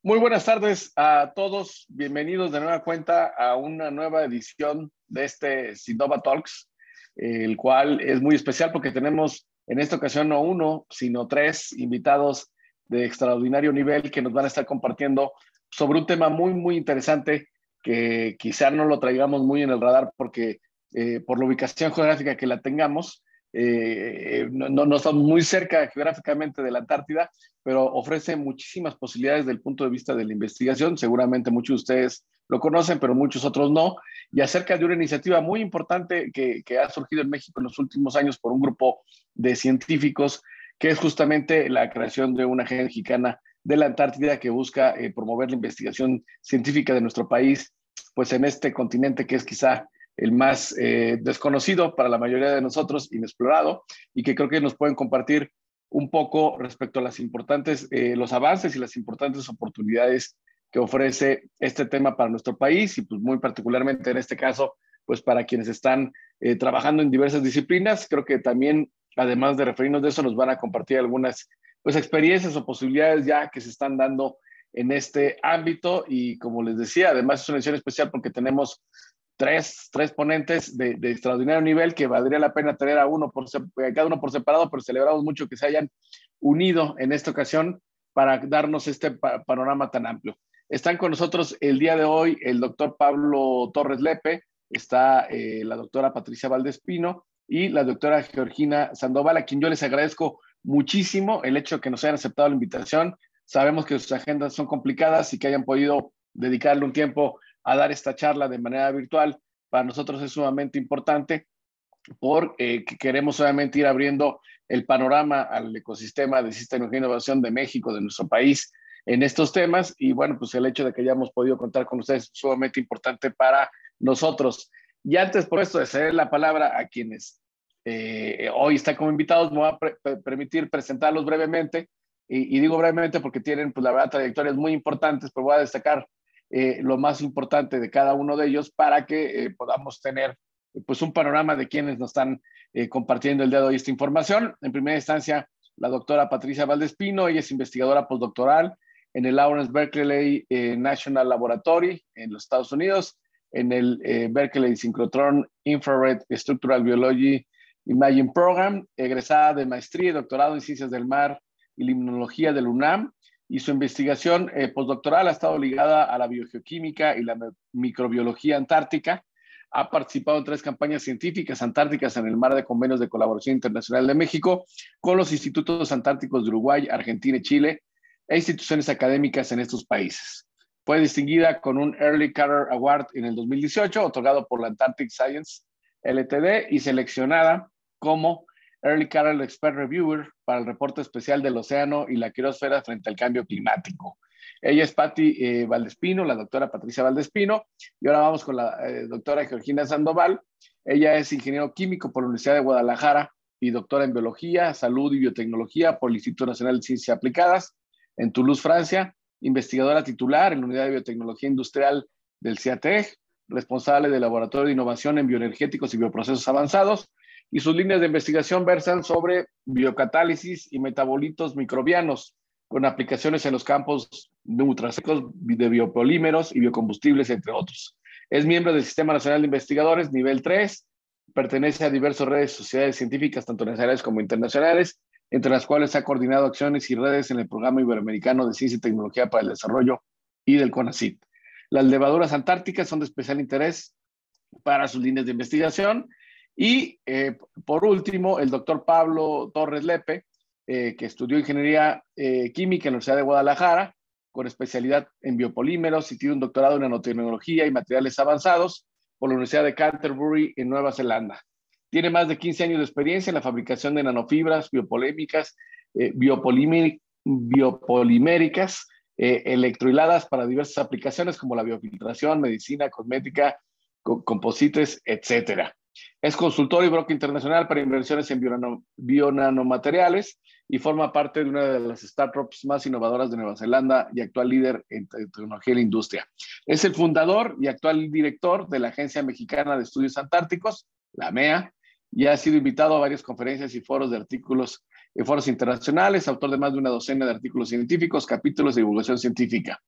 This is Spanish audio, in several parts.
Muy buenas tardes a todos. Bienvenidos de nueva cuenta a una nueva edición de este Sinova Talks, el cual es muy especial porque tenemos en esta ocasión no uno, sino tres invitados de extraordinario nivel que nos van a estar compartiendo sobre un tema muy interesante que quizá no lo traigamos muy en el radar porque por la ubicación geográfica que la tengamos, no estamos muy cerca geográficamente de la Antártida, pero ofrece muchísimas posibilidades desde el punto de vista de la investigación. Seguramente muchos de ustedes lo conocen, pero muchos otros no. Y acerca de una iniciativa muy importante que ha surgido en México en los últimos años por un grupo de científicos, que es justamente la creación de una agencia mexicana de la Antártida que busca promover la investigación científica de nuestro país, pues en este continente que es quizá el más desconocido para la mayoría de nosotros, inexplorado, y que creo que nos pueden compartir un poco respecto a las importantes, los avances y las importantes oportunidades que ofrece este tema para nuestro país y pues muy particularmente en este caso, pues para quienes están trabajando en diversas disciplinas. Creo que también, además de referirnos de eso, nos van a compartir algunas pues experiencias o posibilidades ya que se están dando en este ámbito y como les decía, además es una edición especial porque tenemos tres ponentes de extraordinario nivel que valdría la pena tener a cada uno por separado, pero celebramos mucho que se hayan unido en esta ocasión para darnos este panorama tan amplio. Están con nosotros el día de hoy el doctor Pablo Torres Lepe, está la doctora Patricia Valdespino y la doctora Georgina Sandoval, a quien yo les agradezco muchísimo el hecho de que nos hayan aceptado la invitación. Sabemos que sus agendas son complicadas y que hayan podido dedicarle un tiempo a dar esta charla de manera virtual. Para nosotros es sumamente importante porque queremos obviamente ir abriendo el panorama al ecosistema de ciencia, tecnología e innovación de México, de nuestro país, en estos temas. Y bueno, pues el hecho de que hayamos podido contar con ustedes es sumamente importante para nosotros. Y antes, por esto, de ceder la palabra a quienes hoy están como invitados, me voy a permitir presentarlos brevemente. Y digo brevemente porque tienen, pues la verdad, trayectorias muy importantes, pero voy a destacar lo más importante de cada uno de ellos para que podamos tener pues un panorama de quienes nos están compartiendo el día de hoy esta información. En primera instancia, la doctora Patricia Valdespino, ella es investigadora postdoctoral en el Lawrence Berkeley National Laboratory en los Estados Unidos, en el Berkeley Synchrotron Infrared Structural Biology Imaging Program, egresada de maestría y doctorado en Ciencias del Mar y Limnología del UNAM, y su investigación postdoctoral ha estado ligada a la biogeoquímica y la microbiología antártica. Ha participado en 3 campañas científicas antárticas en el mar de convenios de colaboración internacional de México con los institutos antárticos de Uruguay, Argentina y Chile e instituciones académicas en estos países. Fue distinguida con un Early Career Award en el 2018, otorgado por la Antarctic Science LTD, y seleccionada como Early Career Expert Reviewer para el reporte especial del océano y la criosfera frente al cambio climático. Ella es Patti Valdespino, la doctora Patricia Valdespino, y ahora vamos con la doctora Georgina Sandoval. Ella es ingeniero químico por la Universidad de Guadalajara y doctora en Biología, Salud y Biotecnología por el Instituto Nacional de Ciencias Aplicadas en Toulouse, Francia, investigadora titular en la Unidad de Biotecnología Industrial del CIATEG, responsable del Laboratorio de Innovación en Bioenergéticos y Bioprocesos Avanzados, y sus líneas de investigación versan sobre biocatálisis y metabolitos microbianos, con aplicaciones en los campos nutracéuticos, de biopolímeros y biocombustibles, entre otros. Es miembro del Sistema Nacional de Investigadores, nivel 3, pertenece a diversas redes y sociedades científicas, tanto nacionales como internacionales, entre las cuales ha coordinado acciones y redes en el Programa Iberoamericano de Ciencia y Tecnología para el Desarrollo y del CONACYT. Las levaduras antárticas son de especial interés para sus líneas de investigación. Y por último, el doctor Pablo Torres Lepe, que estudió ingeniería química en la Universidad de Guadalajara, con especialidad en biopolímeros, y tiene un doctorado en nanotecnología y materiales avanzados por la Universidad de Canterbury en Nueva Zelanda. Tiene más de 15 años de experiencia en la fabricación de nanofibras biopolémicas, biopoliméricas, electrohiladas para diversas aplicaciones como la biofiltración, medicina, cosmética, composites, etcétera. Es consultor y broker internacional para inversiones en bionanomateriales y forma parte de una de las startups más innovadoras de Nueva Zelanda y actual líder en tecnología de la industria. Es el fundador y actual director de la Agencia Mexicana de Estudios Antárticos, la AMEA, y ha sido invitado a varias conferencias y foros de artículos en foros internacionales, autor de más de una docena de artículos científicos, capítulos de divulgación científica.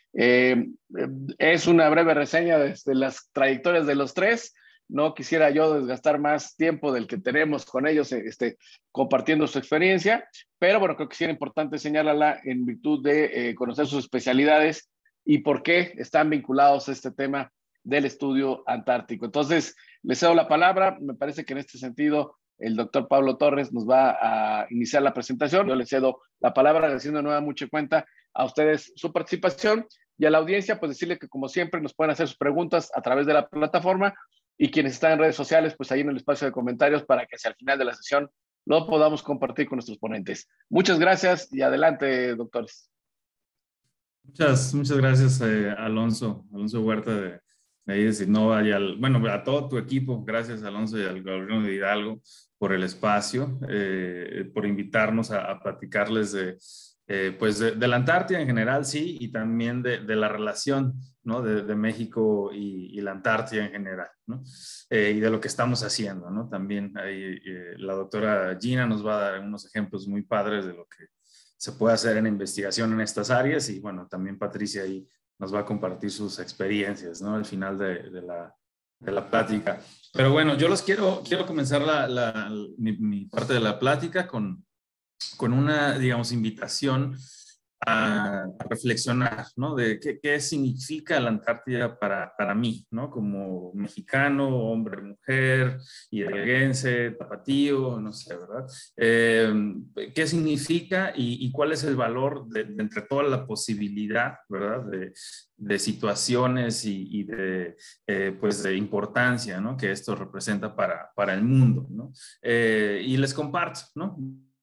Es una breve reseña de las trayectorias de los tres. No quisiera yo desgastar más tiempo del que tenemos con ellos compartiendo su experiencia, pero bueno, creo que sí era importante señalarla en virtud de conocer sus especialidades y por qué están vinculados a este tema del estudio antártico. Entonces, les cedo la palabra. Me parece que en este sentido el doctor Pablo Torres nos va a iniciar la presentación. Yo les cedo la palabra, agradeciendo de nueva mucha cuenta a ustedes su participación y a la audiencia, pues decirle que como siempre nos pueden hacer sus preguntas a través de la plataforma y quienes están en redes sociales, pues ahí en el espacio de comentarios para que hacia el final de la sesión lo podamos compartir con nuestros ponentes. Muchas gracias y adelante, doctores. Muchas gracias, Alonso Huerta de ahí de Sinova y bueno, a todo tu equipo. Gracias, Alonso, y al gobierno de Hidalgo por el espacio, por invitarnos a platicarles pues de la Antártida en general, sí, y también de la relación, ¿no? de México y la Antártida en general, ¿no? Y de lo que estamos haciendo, ¿no? También ahí la doctora Gina nos va a dar unos ejemplos muy padres de lo que se puede hacer en investigación en estas áreas, y bueno, también Patricia ahí nos va a compartir sus experiencias, ¿no? Al final de la plática. Pero bueno, yo quiero comenzar mi parte de la plática con una, digamos, invitación a reflexionar, ¿no? De qué significa la Antártida para mí, ¿no? Como mexicano, hombre, mujer, hidalguense, tapatío, no sé, ¿verdad? ¿Qué significa y cuál es el valor de entre toda la posibilidad, ¿verdad? De situaciones y pues de importancia, ¿no? Que esto representa para el mundo, ¿no? Y les comparto, ¿no?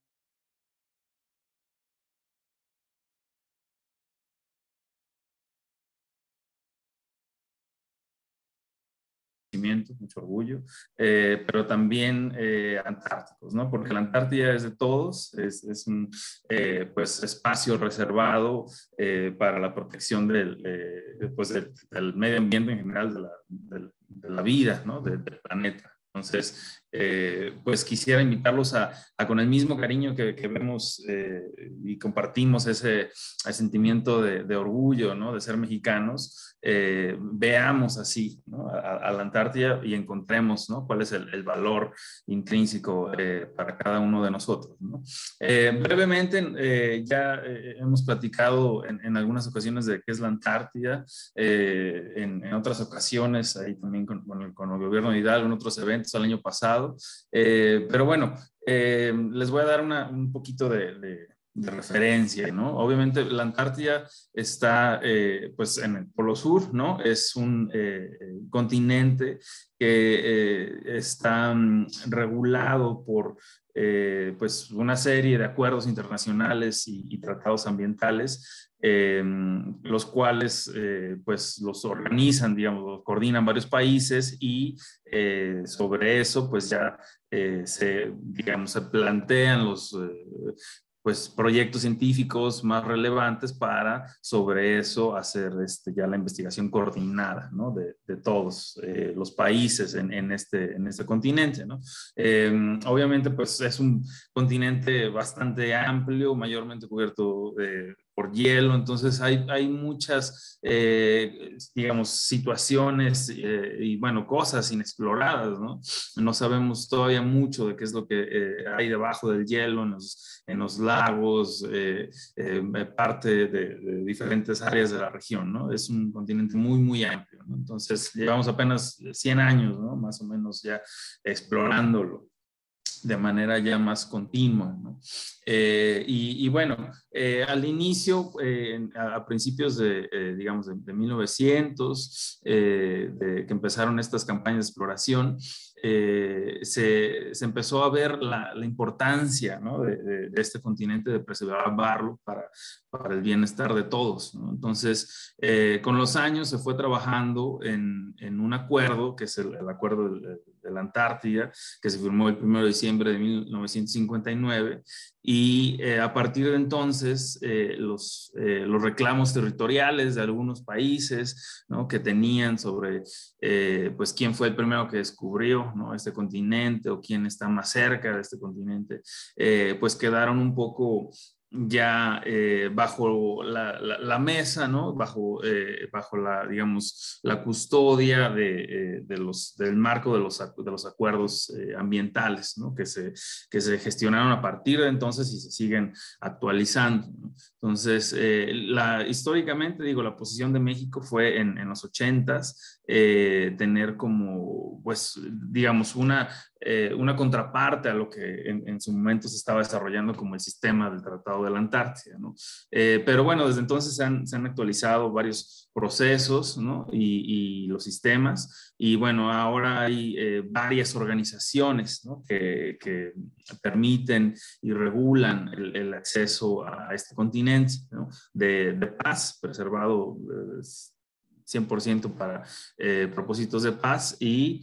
Mucho orgullo, pero también antárticos, ¿no? Porque la Antártida es de todos, es un pues, espacio reservado para la protección pues del medio ambiente en general, de la vida, ¿no? Del planeta. Entonces, pues quisiera invitarlos a con el mismo cariño que vemos y compartimos ese sentimiento de orgullo, ¿no? De ser mexicanos, veamos así, ¿no? a la Antártida y encontremos, ¿no? Cuál es el valor intrínseco para cada uno de nosotros, ¿no? Brevemente, ya hemos platicado en algunas ocasiones de qué es la Antártida, en otras ocasiones, ahí también con el gobierno de Hidalgo, en otros eventos el año pasado, pero bueno, les voy a dar un poquito de referencia, ¿no? Obviamente la Antártida está pues en el Polo Sur, ¿no? Es un continente que está regulado por pues una serie de acuerdos internacionales y tratados ambientales, los cuales pues los organizan, digamos, los coordinan varios países, y sobre eso pues ya digamos, se plantean los pues proyectos científicos más relevantes para sobre eso hacer ya la investigación coordinada, ¿no? de todos los países en este continente, ¿no? Obviamente pues es un continente bastante amplio, mayormente cubierto por hielo, entonces hay muchas, digamos, situaciones y bueno, cosas inexploradas, ¿no? No sabemos todavía mucho de qué es lo que hay debajo del hielo, en los lagos, parte de diferentes áreas de la región, ¿no? Es un continente muy, muy amplio, ¿no? Entonces, llevamos apenas 100 años, ¿no? Más o menos ya explorándolo de manera ya más continua, ¿no? Y bueno, al inicio, a principios digamos, de 1900, que empezaron estas campañas de exploración, se empezó a ver la importancia, ¿no? de este continente, de preservarlo para el bienestar de todos, ¿no? Entonces, con los años se fue trabajando en un acuerdo, que es el acuerdo del la Antártida, que se firmó el 1 de diciembre de 1959. Y a partir de entonces, los reclamos territoriales de algunos países, ¿no?, que tenían sobre pues quién fue el primero que descubrió, ¿no?, este continente, o quién está más cerca de este continente, pues quedaron un poco ya bajo la mesa, ¿no?, bajo la, digamos, la custodia del marco de los acuerdos ambientales, ¿no?, que se gestionaron a partir de entonces y se siguen actualizando, ¿no? Entonces, históricamente, digo, la posición de México fue en los 80s, tener como, pues, digamos, una contraparte a lo que en su momento se estaba desarrollando como el sistema del Tratado de la Antártida, ¿no? Pero bueno, desde entonces se han actualizado varios procesos, ¿no?, y los sistemas, y bueno, ahora hay varias organizaciones, ¿no?, que permiten y regulan el acceso a este continente, ¿no?, de paz, preservado 100% para propósitos de paz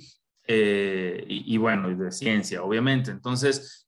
y bueno, y de ciencia, obviamente. Entonces,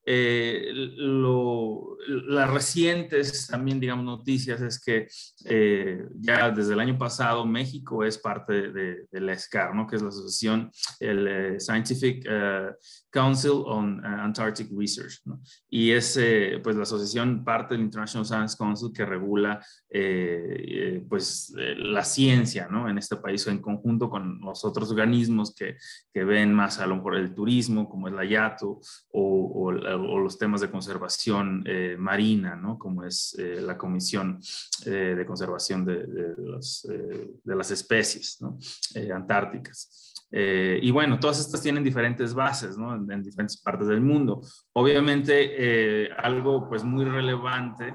las recientes también, digamos, noticias es que ya desde el año pasado México es parte de la SCAR, ¿no?, que es la asociación, el Scientific Council on Antarctic Research, ¿no? Y es pues la asociación parte del International Science Council que regula pues la ciencia, ¿no?, en este país, en conjunto con los otros organismos que ven más a lo mejor el turismo, como es la IATO, o los temas de conservación marina, ¿no?, como es la Comisión de Conservación de las especies, ¿no?, antárticas. Y bueno, todas estas tienen diferentes bases, ¿no?, en diferentes partes del mundo. Obviamente, algo pues muy relevante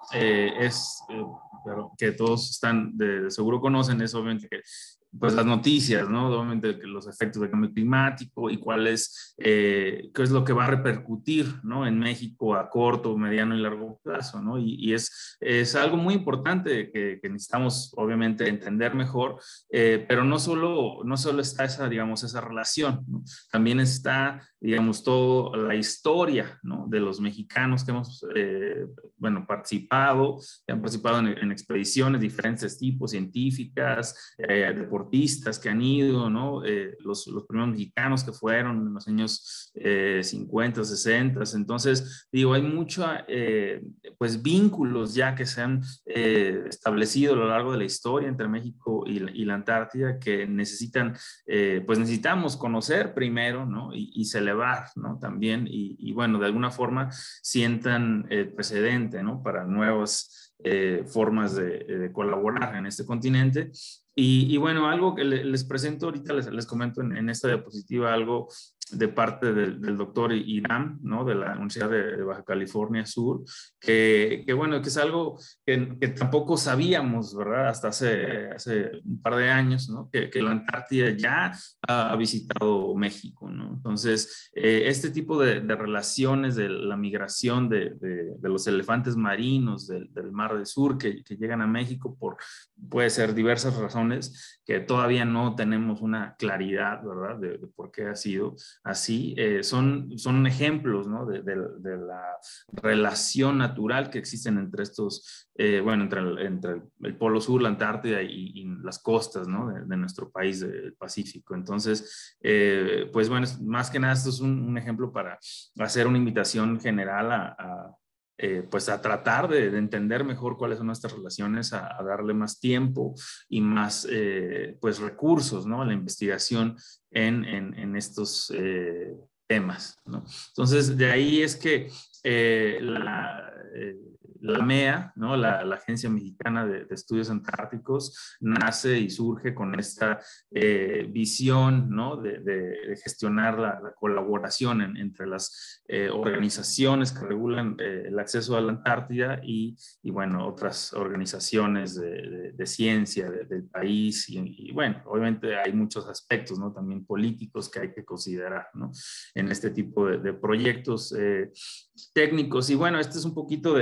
pero que todos están de seguro conocen, es obviamente que pues las noticias, ¿no?, obviamente los efectos del cambio climático y qué es lo que va a repercutir, ¿no?, en México a corto, mediano y largo plazo, ¿no? Y es algo muy importante que necesitamos obviamente entender mejor, pero no solo está esa, digamos, esa relación, ¿no? También está, digamos, toda la historia, ¿no?, de los mexicanos que hemos, bueno, que han participado en expediciones de diferentes tipos, científicas, deportivas, deportistas que han ido, ¿no? Los primeros mexicanos que fueron en los años 50, 60. Entonces, digo, hay muchos pues vínculos ya que se han establecido a lo largo de la historia entre México y la Antártida que pues necesitamos conocer primero, ¿no? Y celebrar, ¿no? También, y bueno, de alguna forma sientan precedente, ¿no?, para nuevas formas de colaborar en este continente. Y bueno, algo que les presento ahorita, les comento en esta diapositiva algo de parte del doctor Irán, ¿no?, de la Universidad de Baja California Sur, que bueno, que es algo que tampoco sabíamos, ¿verdad?, hasta hace un par de años, ¿no?, que la Antártida ya ha visitado México, ¿no? Entonces, este tipo de relaciones de la migración de los elefantes marinos del Mar del Sur que llegan a México puede ser diversas razones que todavía no tenemos una claridad, ¿verdad?, de por qué ha sido así. Son ejemplos, ¿no?, de la relación natural que existen entre estos, bueno, entre el Polo Sur, la Antártida y las costas, ¿no?, de nuestro país, del Pacífico. Entonces, pues bueno, más que nada esto es un ejemplo para hacer una invitación general pues a tratar de entender mejor cuáles son nuestras relaciones, a darle más tiempo y más pues recursos, ¿no?, a la investigación en estos temas, ¿no? Entonces, de ahí es que la MEA, ¿no?, la Agencia Mexicana de Estudios Antárticos, nace y surge con esta visión, ¿no?, de gestionar la colaboración entre las organizaciones que regulan el acceso a la Antártida y bueno, otras organizaciones de ciencia del país y bueno, obviamente hay muchos aspectos, ¿no?, también políticos que hay que considerar, ¿no?, en este tipo de proyectos técnicos. Y bueno, este es un poquito de lo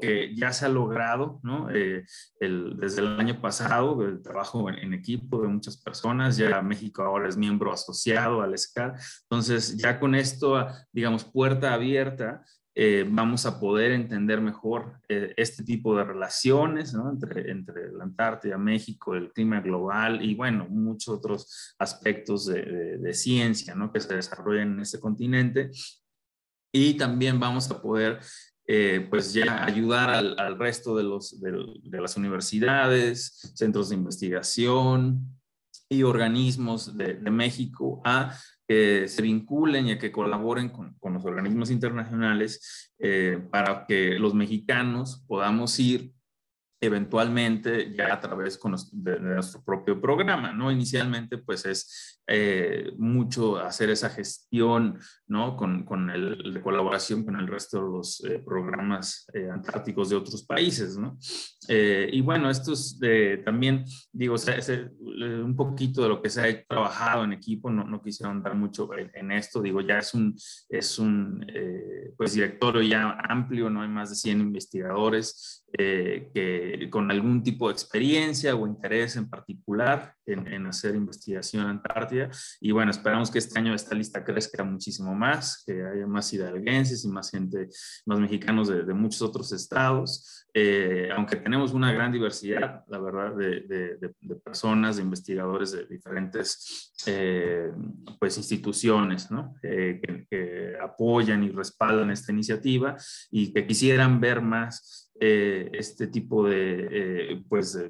que ya se ha logrado, ¿no? Desde el año pasado, el trabajo en equipo de muchas personas, ya México ahora es miembro asociado al SCAR, entonces ya con esto, digamos, puerta abierta, vamos a poder entender mejor este tipo de relaciones, ¿no? entre la Antártida, México, el clima global y, bueno, muchos otros aspectos de ciencia, ¿no? Que se desarrollan en este continente. Y también vamos a poder, pues ya ayudar al resto de las universidades, centros de investigación y organismos de México a que se vinculen y a que colaboren con los organismos internacionales para que los mexicanos podamos ir eventualmente ya a través de nuestro propio programa, ¿no? Inicialmente, pues es mucho hacer esa gestión, ¿no? De colaboración con el resto de los programas antárticos de otros países, ¿no? Y bueno, esto es también, digo, un poquito de lo que se ha trabajado en equipo, no quisiera andar mucho en esto, digo, ya es un pues directorio ya amplio, ¿no? Hay más de 100 investigadores que con algún tipo de experiencia o interés en particular en hacer investigación antártida. Y bueno, esperamos que este año esta lista crezca muchísimo más, que haya más hidalguenses y más gente, más mexicanos de muchos otros estados. Aunque tenemos una gran diversidad, la verdad, de personas, de investigadores de diferentes pues instituciones, ¿no? Que apoyan y respaldan esta iniciativa y que quisieran ver más este tipo de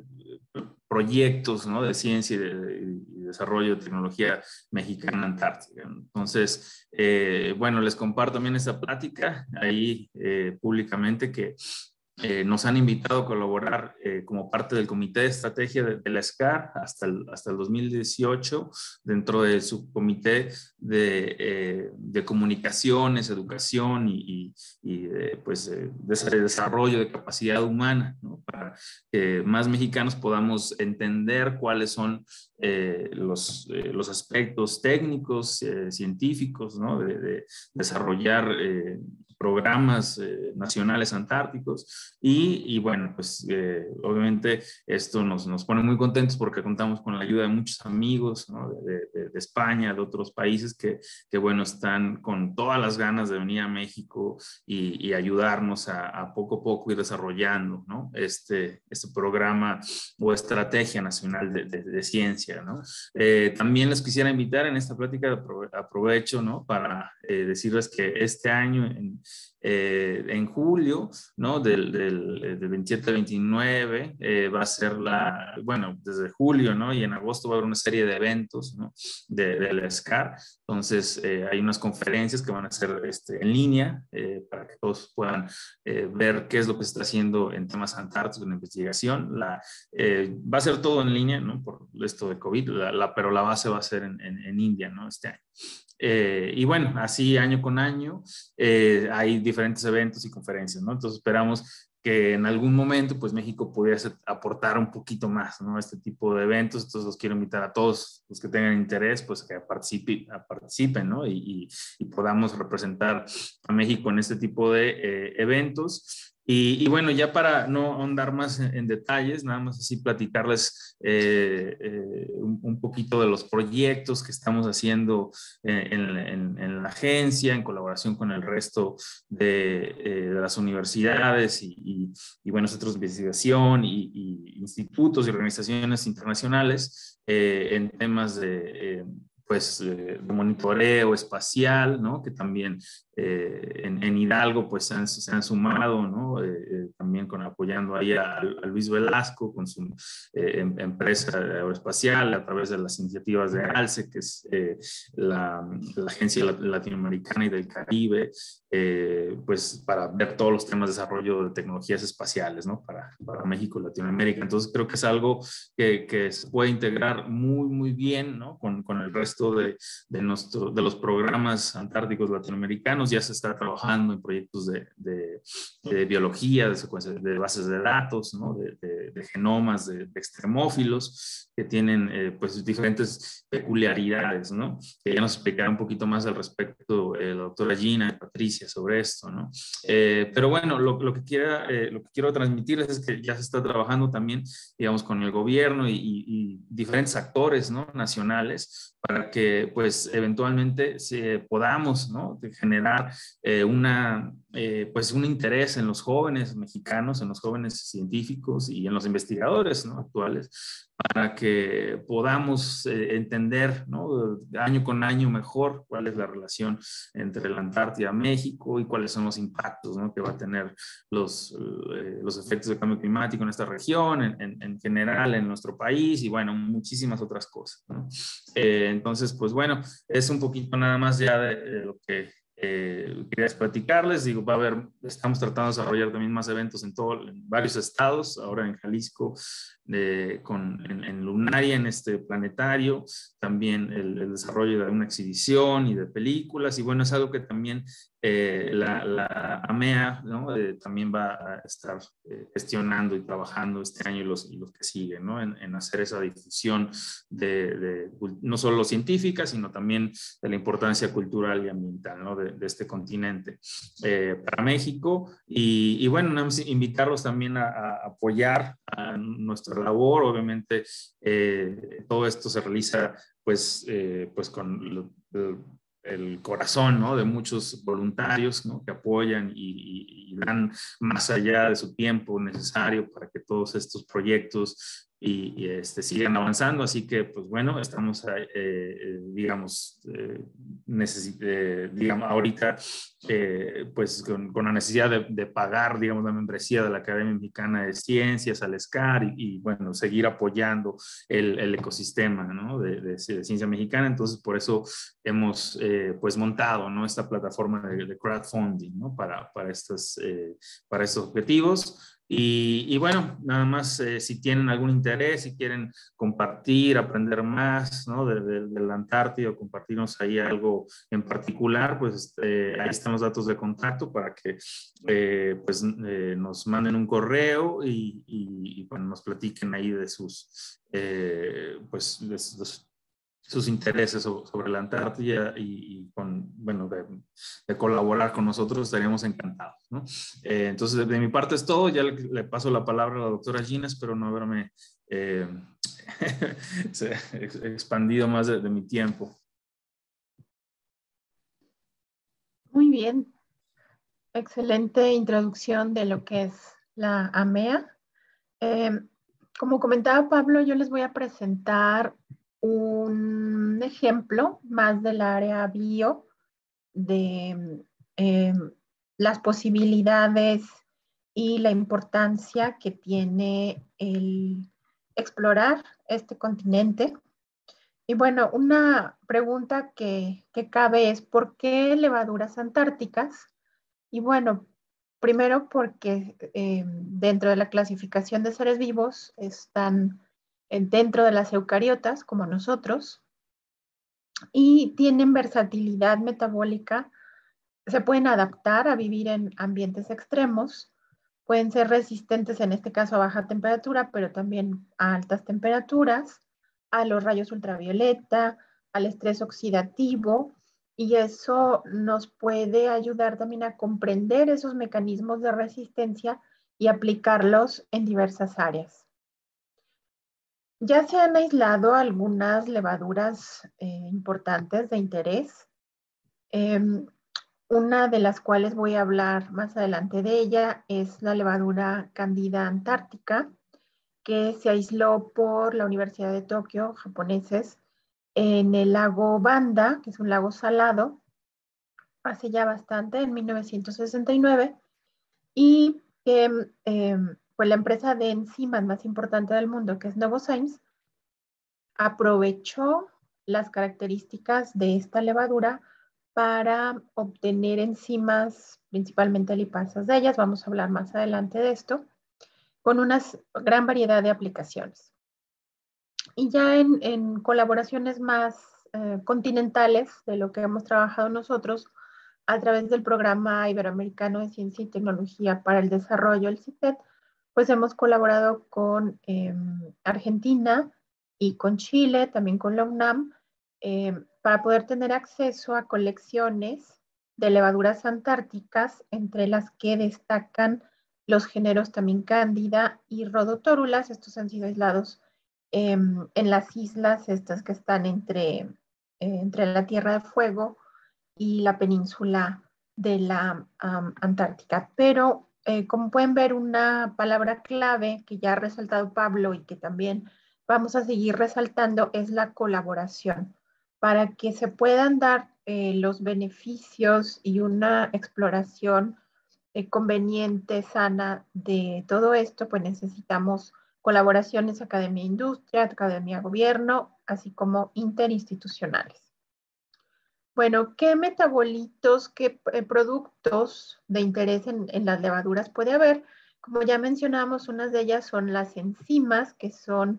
proyectos, ¿no? De ciencia y desarrollo de tecnología mexicana antártica. Entonces, bueno, les comparto también esta plática ahí públicamente que nos han invitado a colaborar como parte del Comité de Estrategia de la SCAR hasta el 2018 dentro del subcomité de comunicaciones, educación y desarrollo de capacidad humana, ¿no? Para que más mexicanos podamos entender cuáles son los aspectos técnicos, científicos, ¿no? De desarrollar programas nacionales antárticos y bueno, pues obviamente esto nos pone muy contentos porque contamos con la ayuda de muchos amigos, ¿no? de España, de otros países que bueno, están con todas las ganas de venir a México y ayudarnos a poco a poco ir desarrollando, ¿no? este programa o estrategia nacional de ciencia, ¿no? También les quisiera invitar en esta plática, aprovecho, ¿no? Para decirles que este año en julio, ¿no? Del 27 al 29 va a ser bueno, desde julio, ¿no? Y en agosto va a haber una serie de eventos, ¿no? Del SCAR. Entonces, hay unas conferencias que van a ser en línea para que todos puedan ver qué es lo que se está haciendo en temas antárticos, en investigación. Va a ser todo en línea, ¿no? Por esto de COVID, pero la base va a ser en India, ¿no? Este año. Y bueno, así año con año hay diferentes eventos y conferencias, ¿no? Entonces esperamos que en algún momento pues México pudiera aportar un poquito más, ¿no? A este tipo de eventos. Entonces los quiero invitar a todos los que tengan interés pues que participen, ¿no? Y podamos representar a México en este tipo de eventos. Y bueno, ya para no ahondar más en detalles, nada más así platicarles un poquito de los proyectos que estamos haciendo en la agencia, en colaboración con el resto de las universidades y bueno, centros de investigación y institutos y organizaciones internacionales en temas de monitoreo espacial, ¿no? Que también en Hidalgo pues se han sumado, ¿no? También apoyando ahí a Luis Velasco con su empresa aeroespacial a través de las iniciativas de ALCE, que es la Agencia Latinoamericana y del Caribe, pues para ver todos los temas de desarrollo de tecnologías espaciales, ¿no? Para México y Latinoamérica. Entonces creo que es algo que se puede integrar muy, muy bien, ¿no? Con el resto de los programas antárticos latinoamericanos. Ya se está trabajando en proyectos de biología, de de bases de datos, ¿no? de genomas de extremófilos que tienen pues diferentes peculiaridades, ¿no? Que ya nos explicará un poquito más al respecto la doctora Gina y Patricia sobre esto, ¿no? Pero bueno, lo que quiero transmitirles es que ya se está trabajando también, digamos, con el gobierno y diferentes actores, ¿no? Nacionales, para que pues eventualmente podamos, ¿no? generar pues un interés en los jóvenes mexicanos, en los jóvenes científicos y en los investigadores, ¿no? actuales, para que podamos entender, ¿no? año con año mejor cuál es la relación entre la Antártida, México y cuáles son los impactos, ¿no? que va a tener los efectos del cambio climático en esta región, en general en nuestro país y bueno, muchísimas otras cosas, ¿no? Entonces, pues bueno, es un poquito nada más ya de lo que quería platicarles. Digo, estamos tratando de desarrollar también más eventos en varios estados, ahora en Jalisco, en Lunaria, en este planetario, también el desarrollo de una exhibición y de películas, y bueno, es algo que también la AMEA, ¿no? también va a estar gestionando y trabajando este año y los que siguen, ¿no? en hacer esa difusión no solo científica, sino también de la importancia cultural y ambiental, ¿no? de este continente para México. Y bueno, invitarlos también a apoyar a nuestra labor. Obviamente, todo esto se realiza pues con el corazón, ¿no? de muchos voluntarios, ¿no? que apoyan y dan más allá de su tiempo necesario para que todos estos proyectos sigan avanzando. Así que, pues bueno, estamos, digamos, ahorita, pues con la necesidad de pagar, digamos, la membresía de la Academia Mexicana de Ciencias, al SCAR, y bueno, seguir apoyando el ecosistema, ¿no? de ciencia mexicana. Entonces, por eso hemos pues montado, ¿no? esta plataforma de crowdfunding, ¿no? para estos objetivos. Y bueno, nada más si tienen algún interés, si quieren compartir, aprender más, ¿no? de la Antártida, o compartirnos ahí algo en particular, pues ahí están los datos de contacto para que pues nos manden un correo y bueno, nos platiquen ahí de sus pues de sus intereses sobre la Antártida y bueno, de colaborar con nosotros, estaríamos encantados, ¿no? Entonces, de mi parte es todo. Ya le paso la palabra a la doctora Gina, espero no haberme expandido más de mi tiempo. Muy bien. Excelente introducción de lo que es la AMEA. Como comentaba Pablo, yo les voy a presentar un ejemplo más del área bio de las posibilidades y la importancia que tiene el explorar este continente. Y bueno, una pregunta que cabe es, ¿por qué levaduras antárticas? Y bueno, primero porque dentro de la clasificación de seres vivos están dentro de las eucariotas, como nosotros, y tienen versatilidad metabólica, se pueden adaptar a vivir en ambientes extremos, pueden ser resistentes en este caso a baja temperatura, pero también a altas temperaturas, a los rayos ultravioleta, al estrés oxidativo, y eso nos puede ayudar también a comprender esos mecanismos de resistencia y aplicarlos en diversas áreas. Ya se han aislado algunas levaduras importantes de interés. Una de las cuales voy a hablar más adelante de ella es la levadura Candida antártica, que se aisló por la Universidad de Tokio, japoneses, en el lago Banda, que es un lago salado, hace ya bastante, en 1969, y que pues la empresa de enzimas más importante del mundo, que es Novozymes, aprovechó las características de esta levadura para obtener enzimas, principalmente lipasas de ellas, vamos a hablar más adelante de esto, con una gran variedad de aplicaciones. Y ya en colaboraciones más continentales de lo que hemos trabajado nosotros, a través del Programa Iberoamericano de Ciencia y Tecnología para el Desarrollo, el CITED, pues hemos colaborado con Argentina y con Chile, también con la UNAM, para poder tener acceso a colecciones de levaduras antárticas, entre las que destacan los géneros también Cándida y Rhodotorula. Estos han sido aislados en las islas estas que están entre la Tierra de Fuego y la península de la Antártica. Pero como pueden ver, una palabra clave que ya ha resaltado Pablo y que también vamos a seguir resaltando es la colaboración, para que se puedan dar los beneficios y una exploración conveniente, sana de todo esto. Pues necesitamos colaboraciones academia-industria, academia-gobierno, así como interinstitucionales. Bueno, ¿qué metabolitos, qué productos de interés en las levaduras puede haber? Como ya mencionamos, unas de ellas son las enzimas, que son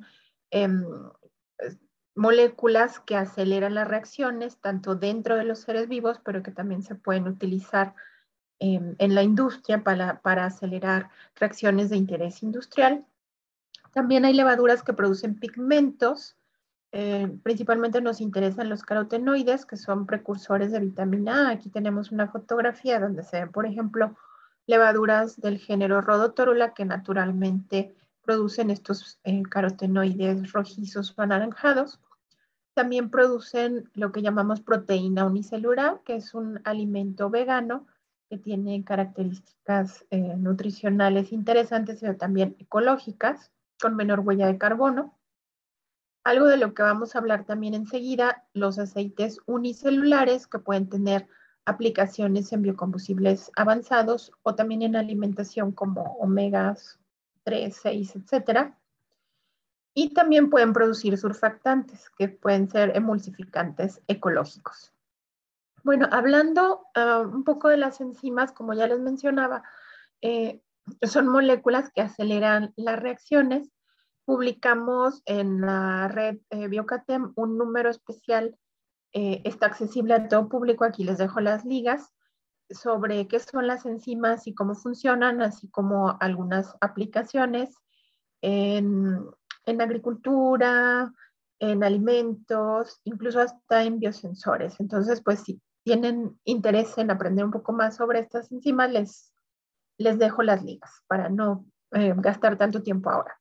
moléculas que aceleran las reacciones, tanto dentro de los seres vivos, pero que también se pueden utilizar en la industria para acelerar reacciones de interés industrial. También hay levaduras que producen pigmentos. Principalmente nos interesan los carotenoides, que son precursores de vitamina A. Aquí tenemos una fotografía donde se ven, por ejemplo, levaduras del género Rhodotorula, que naturalmente producen estos carotenoides rojizos o anaranjados. También producen lo que llamamos proteína unicelular, que es un alimento vegano que tiene características nutricionales interesantes, pero también ecológicas, con menor huella de carbono. Algo de lo que vamos a hablar también enseguida, los aceites unicelulares, que pueden tener aplicaciones en biocombustibles avanzados o también en alimentación, como omegas 3, 6, etcétera. Y también pueden producir surfactantes, que pueden ser emulsificantes ecológicos. Bueno, hablando un poco de las enzimas, como ya les mencionaba, son moléculas que aceleran las reacciones. Publicamos en la red Biocatem un número especial, está accesible a todo público, aquí les dejo las ligas, sobre qué son las enzimas y cómo funcionan, así como algunas aplicaciones en, en agricultura, en alimentos, incluso hasta en biosensores. Entonces, pues si tienen interés en aprender un poco más sobre estas enzimas, les dejo las ligas para no gastar tanto tiempo ahora.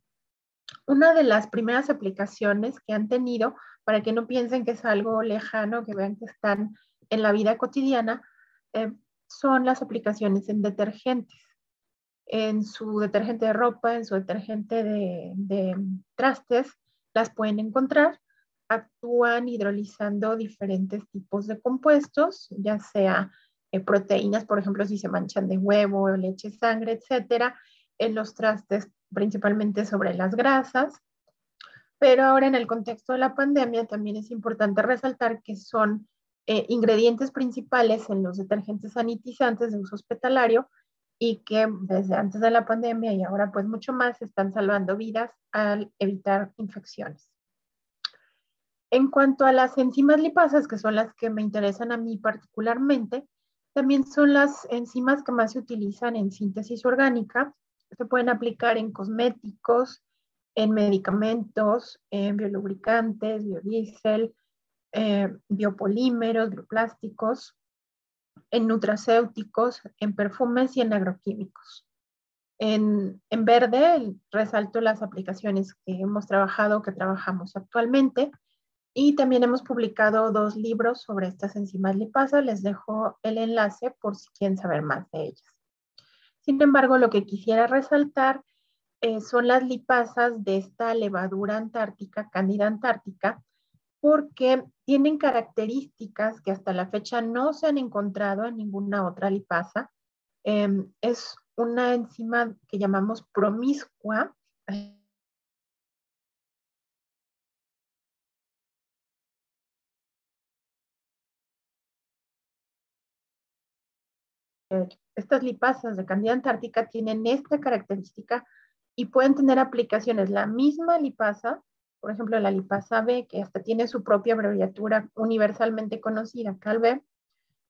Una de las primeras aplicaciones que han tenido, para que no piensen que es algo lejano, que vean que están en la vida cotidiana, son las aplicaciones en detergentes. En su detergente de ropa, en su detergente de trastes, las pueden encontrar. Actúan hidrolizando diferentes tipos de compuestos, ya sea proteínas, por ejemplo, si se manchan de huevo, leche, sangre, etcétera, en los trastes principalmente sobre las grasas. Pero ahora, en el contexto de la pandemia, también es importante resaltar que son ingredientes principales en los detergentes sanitizantes de uso hospitalario, y que desde antes de la pandemia y ahora pues mucho más están salvando vidas al evitar infecciones. En cuanto a las enzimas lipasas, que son las que me interesan a mí particularmente, también son las enzimas que más se utilizan en síntesis orgánica. Se pueden aplicar en cosméticos, en medicamentos, en biolubricantes, biodiesel, biopolímeros, bioplásticos, en nutracéuticos, en perfumes y en agroquímicos. En verde resalto las aplicaciones que hemos trabajado, que trabajamos actualmente, y también hemos publicado 2 libros sobre estas enzimas lipasas. Les dejo el enlace por si quieren saber más de ellas. Sin embargo, lo que quisiera resaltar son las lipasas de esta levadura antártica, Cándida antártica, porque tienen características que hasta la fecha no se han encontrado en ninguna otra lipasa. Es una enzima que llamamos promiscua. Estas lipasas de Cándida antártica tienen esta característica y pueden tener aplicaciones. La misma lipasa, por ejemplo, la lipasa B, que hasta tiene su propia abreviatura universalmente conocida, CALB,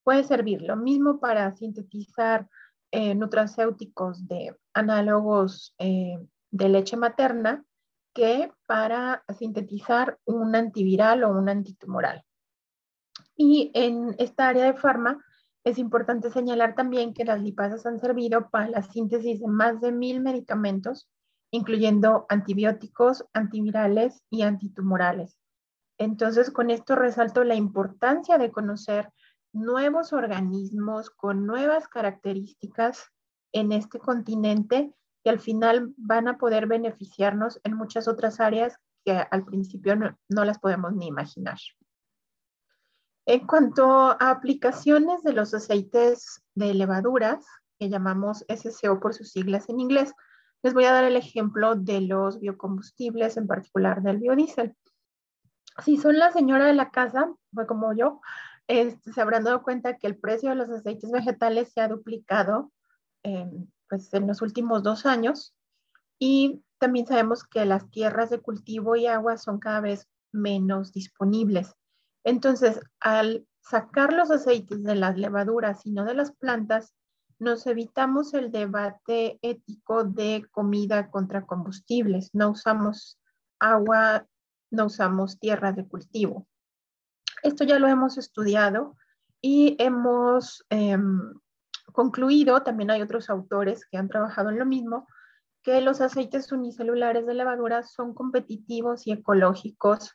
puede servir lo mismo para sintetizar nutracéuticos de análogos de leche materna que para sintetizar un antiviral o un antitumoral. Y en esta área de farma es importante señalar también que las lipasas han servido para la síntesis de más de 1000 medicamentos, incluyendo antibióticos, antivirales y antitumorales. Entonces, con esto resalto la importancia de conocer nuevos organismos con nuevas características en este continente que al final van a poder beneficiarnos en muchas otras áreas que al principio no las podemos ni imaginar. En cuanto a aplicaciones de los aceites de levaduras, que llamamos SCO por sus siglas en inglés, les voy a dar el ejemplo de los biocombustibles, en particular del biodiesel. Si son la señora de la casa, fue como yo, se habrán dado cuenta que el precio de los aceites vegetales se ha duplicado pues en los últimos 2 años, y también sabemos que las tierras de cultivo y agua son cada vez menos disponibles. Entonces, al sacar los aceites de las levaduras y no de las plantas, nos evitamos el debate ético de comida contra combustibles. No usamos agua, no usamos tierras de cultivo. Esto ya lo hemos estudiado y hemos concluido, también hay otros autores que han trabajado en lo mismo, que los aceites unicelulares de levadura son competitivos y ecológicos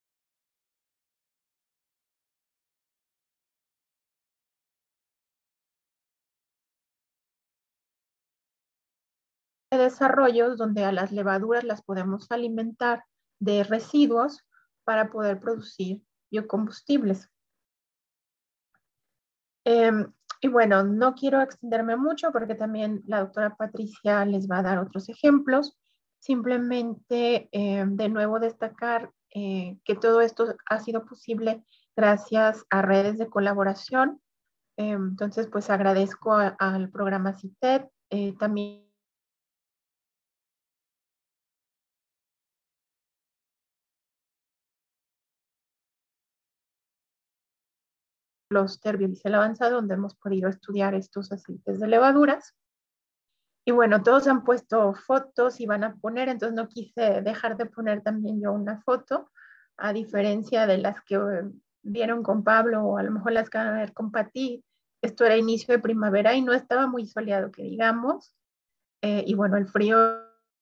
de desarrollos donde a las levaduras las podemos alimentar de residuos para poder producir biocombustibles. Y bueno, no quiero extenderme mucho porque también la doctora Patricia les va a dar otros ejemplos. Simplemente, de nuevo, destacar que todo esto ha sido posible gracias a redes de colaboración. Entonces, pues agradezco al programa CITED, también los biodiesel avanzado, donde hemos podido estudiar estos aceites de levaduras. Y bueno, todos han puesto fotos y van a poner, entonces no quise dejar de poner también yo una foto, a diferencia de las que vieron con Pablo o a lo mejor las que van a ver con Pati. Esto era inicio de primavera y no estaba muy soleado, que digamos. Y bueno, el frío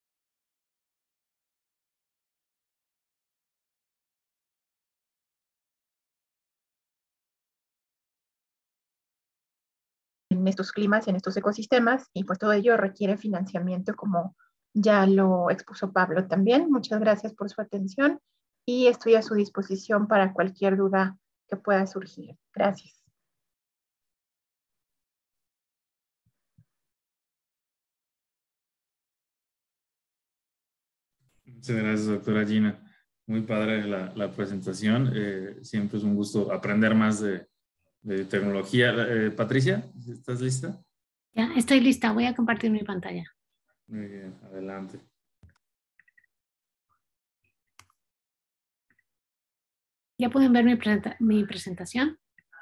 en estos climas, en estos ecosistemas, y pues todo ello requiere financiamiento, como ya lo expuso Pablo también. Muchas gracias por su atención y estoy a su disposición para cualquier duda que pueda surgir. Gracias. Muchas gracias, doctora Gina. Muy padre la presentación. Siempre es un gusto aprender más de tecnología. Patricia, ¿estás lista? Ya, estoy lista. Voy a compartir mi pantalla. Muy bien, adelante. ¿Ya pueden ver mi presentación?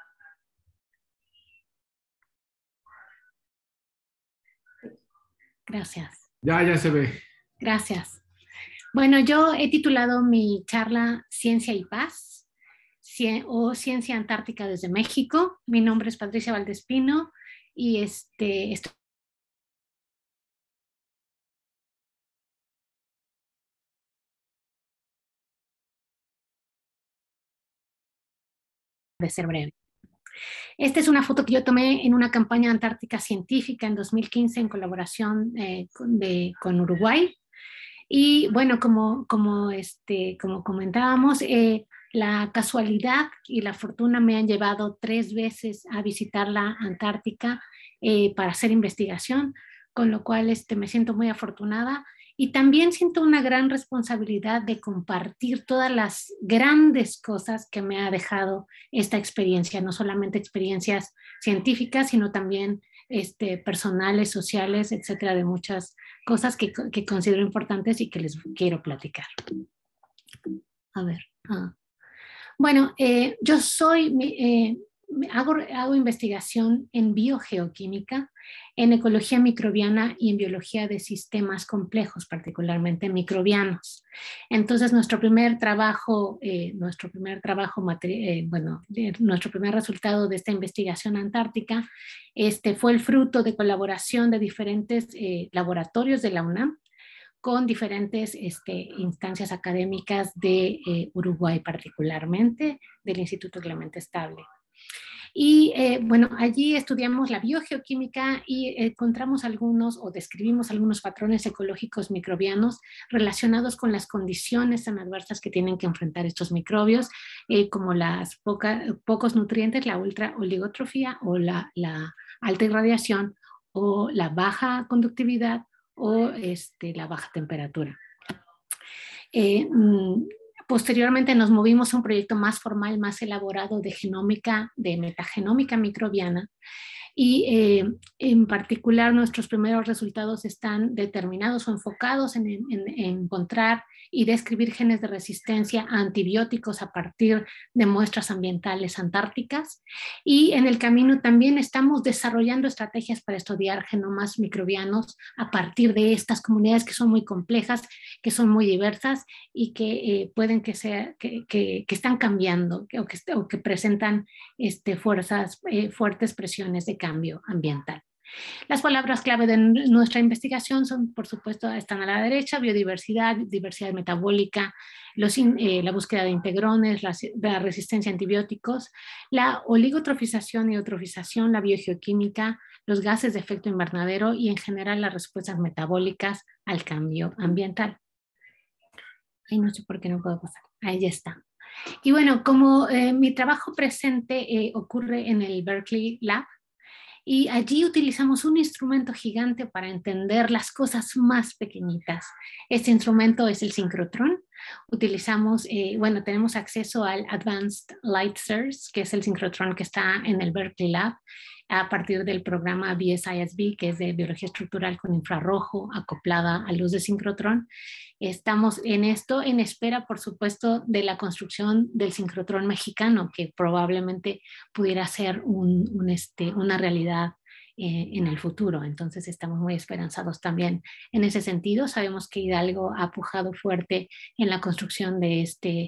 Gracias. Ya se ve. Gracias. Bueno, yo he titulado mi charla Ciencia y Paz, o Ciencia Antártica desde México. Mi nombre es Patricia Valdespino y estoy de ser breve. Esta es una foto que yo tomé en una campaña antártica científica en 2015 en colaboración con Uruguay. Y bueno, como comentábamos, la casualidad y la fortuna me han llevado 3 veces a visitar la Antártica para hacer investigación, con lo cual me siento muy afortunada. Y también siento una gran responsabilidad de compartir todas las grandes cosas que me ha dejado esta experiencia, no solamente experiencias científicas, sino también personales, sociales, etcétera, de muchas cosas que considero importantes y que les quiero platicar. A ver. Bueno, yo soy hago investigación en biogeoquímica, en ecología microbiana y en biología de sistemas complejos, particularmente microbianos. Entonces, nuestro primer resultado de esta investigación antártica fue el fruto de colaboración de diferentes laboratorios de la UNAM con diferentes instancias académicas de Uruguay, particularmente del Instituto Clemente Estable. Y bueno, allí estudiamos la biogeoquímica y encontramos o describimos algunos patrones ecológicos microbianos relacionados con las condiciones tan adversas que tienen que enfrentar estos microbios, como las pocos nutrientes, la ultraoligotrofía o la alta irradiación o la baja conductividad o la baja temperatura. Posteriormente nos movimos a un proyecto más formal, más elaborado de genómica, de metagenómica microbiana, y en particular nuestros primeros resultados están determinados o enfocados en encontrar y describir genes de resistencia a antibióticos a partir de muestras ambientales antárticas, y en el camino también estamos desarrollando estrategias para estudiar genomas microbianos a partir de estas comunidades que son muy complejas, que son muy diversas y que pueden que están cambiando o que presentan fuertes presiones de cambio ambiental. Las palabras clave de nuestra investigación son, por supuesto, están a la derecha: biodiversidad, diversidad metabólica, la búsqueda de integrones, la resistencia a antibióticos, la oligotrofización y eutrofización, la biogeoquímica, los gases de efecto invernadero y en general las respuestas metabólicas al cambio ambiental. Ay, no sé por qué no puedo pasar. Ahí ya está. Y bueno, como mi trabajo presente ocurre en el Berkeley Lab, y allí utilizamos un instrumento gigante para entender las cosas más pequeñitas. Este instrumento es el sincrotrón. Utilizamos, tenemos acceso al Advanced Light Source, que es el sincrotrón que está en el Berkeley Lab, a partir del programa BSISB, que es de biología estructural con infrarrojo acoplada a luz de sincrotrón. Estamos en esto en espera, por supuesto, de la construcción del sincrotrón mexicano, que probablemente pudiera ser una realidad en el futuro. Entonces estamos muy esperanzados también en ese sentido. Sabemos que Hidalgo ha pujado fuerte en la construcción de este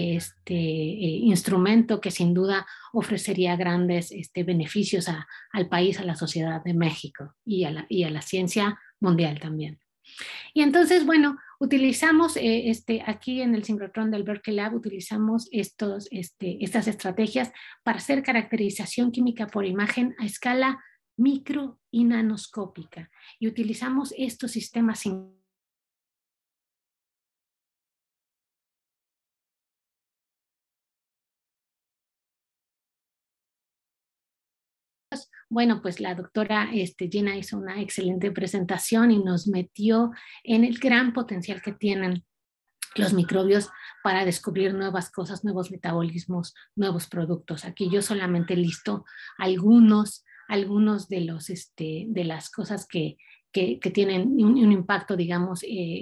instrumento que sin duda ofrecería grandes beneficios al país, a la sociedad de México y a la ciencia mundial también. Y entonces, bueno, utilizamos aquí en el sincrotrón del Berkeley Lab, utilizamos estas estrategias para hacer caracterización química por imagen a escala micro y nanoscópica, y utilizamos estos sistemas Bueno, pues la doctora Gina hizo una excelente presentación y nos metió en el gran potencial que tienen los microbios para descubrir nuevas cosas, nuevos metabolismos, nuevos productos. Aquí yo solamente listo algunos de las cosas que tienen un impacto, digamos,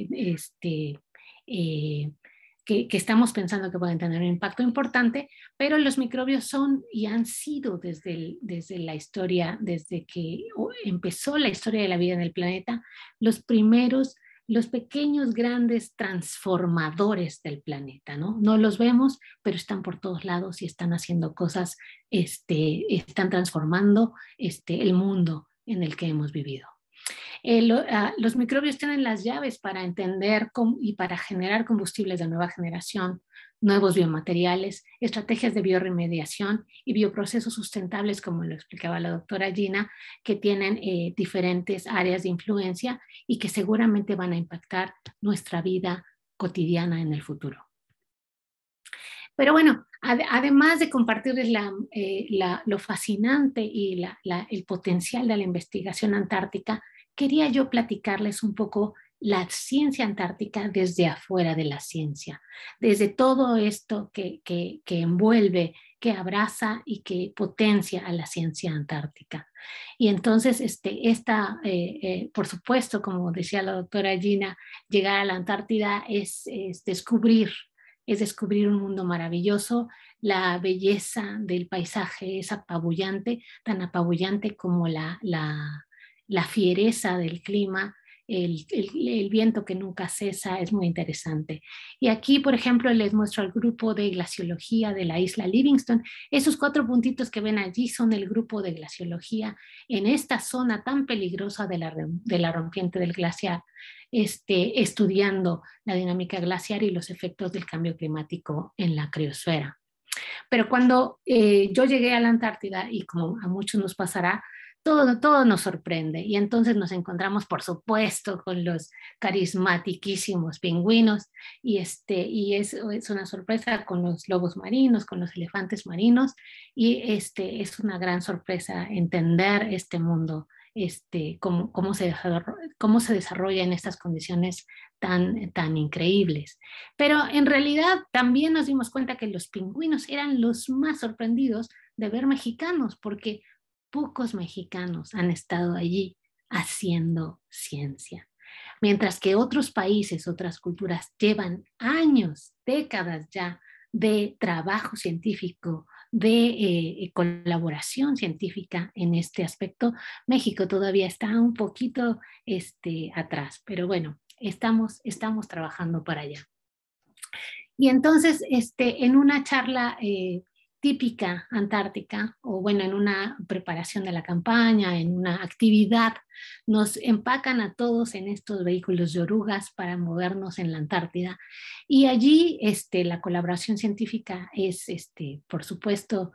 que estamos pensando que pueden tener un impacto importante, pero los microbios son y han sido desde la historia, desde que empezó la historia de la vida en el planeta, los pequeños grandes transformadores del planeta, ¿no? No los vemos, pero están por todos lados y están haciendo cosas, están transformando el mundo en el que hemos vivido. Los microbios tienen las llaves para entender y para generar combustibles de nueva generación, nuevos biomateriales, estrategias de bioremediación y bioprocesos sustentables, como lo explicaba la doctora Gina, que tienen diferentes áreas de influencia y que seguramente van a impactar nuestra vida cotidiana en el futuro. Pero bueno, además de compartirles lo fascinante y el potencial de la investigación antártica, quería yo platicarles un poco la ciencia antártica desde afuera de la ciencia, desde todo esto que envuelve, que abraza y que potencia a la ciencia antártica. Y entonces, por supuesto, como decía la doctora Gina, llegar a la Antártida es descubrir es descubrir un mundo maravilloso. La belleza del paisaje es apabullante, tan apabullante como la fiereza del clima. El viento que nunca cesa es muy interesante. Y aquí, por ejemplo, les muestro el grupo de glaciología de la isla Livingston. Esos 4 puntitos que ven allí son el grupo de glaciología en esta zona tan peligrosa de la rompiente del glaciar, estudiando la dinámica glaciar y los efectos del cambio climático en la criosfera. Pero cuando yo llegué a la Antártida, y como a muchos nos pasará, todo nos sorprende, y entonces nos encontramos, por supuesto, con los carismatiquísimos pingüinos, y es una sorpresa con los lobos marinos, con los elefantes marinos, y es una gran sorpresa entender este mundo, cómo se desarrolla en estas condiciones tan increíbles. Pero en realidad también nos dimos cuenta que los pingüinos eran los más sorprendidos de ver mexicanos, porque pocos mexicanos han estado allí haciendo ciencia. Mientras que otros países, otras culturas llevan años, décadas ya de trabajo científico, de colaboración científica en este aspecto, México todavía está un poquito atrás, pero bueno, estamos trabajando para allá. Y entonces, en una charla típica antártica, o bueno, en una preparación de la campaña, en una actividad, nos empacan a todos en estos vehículos de orugas para movernos en la Antártida. Y allí la colaboración científica es, por supuesto,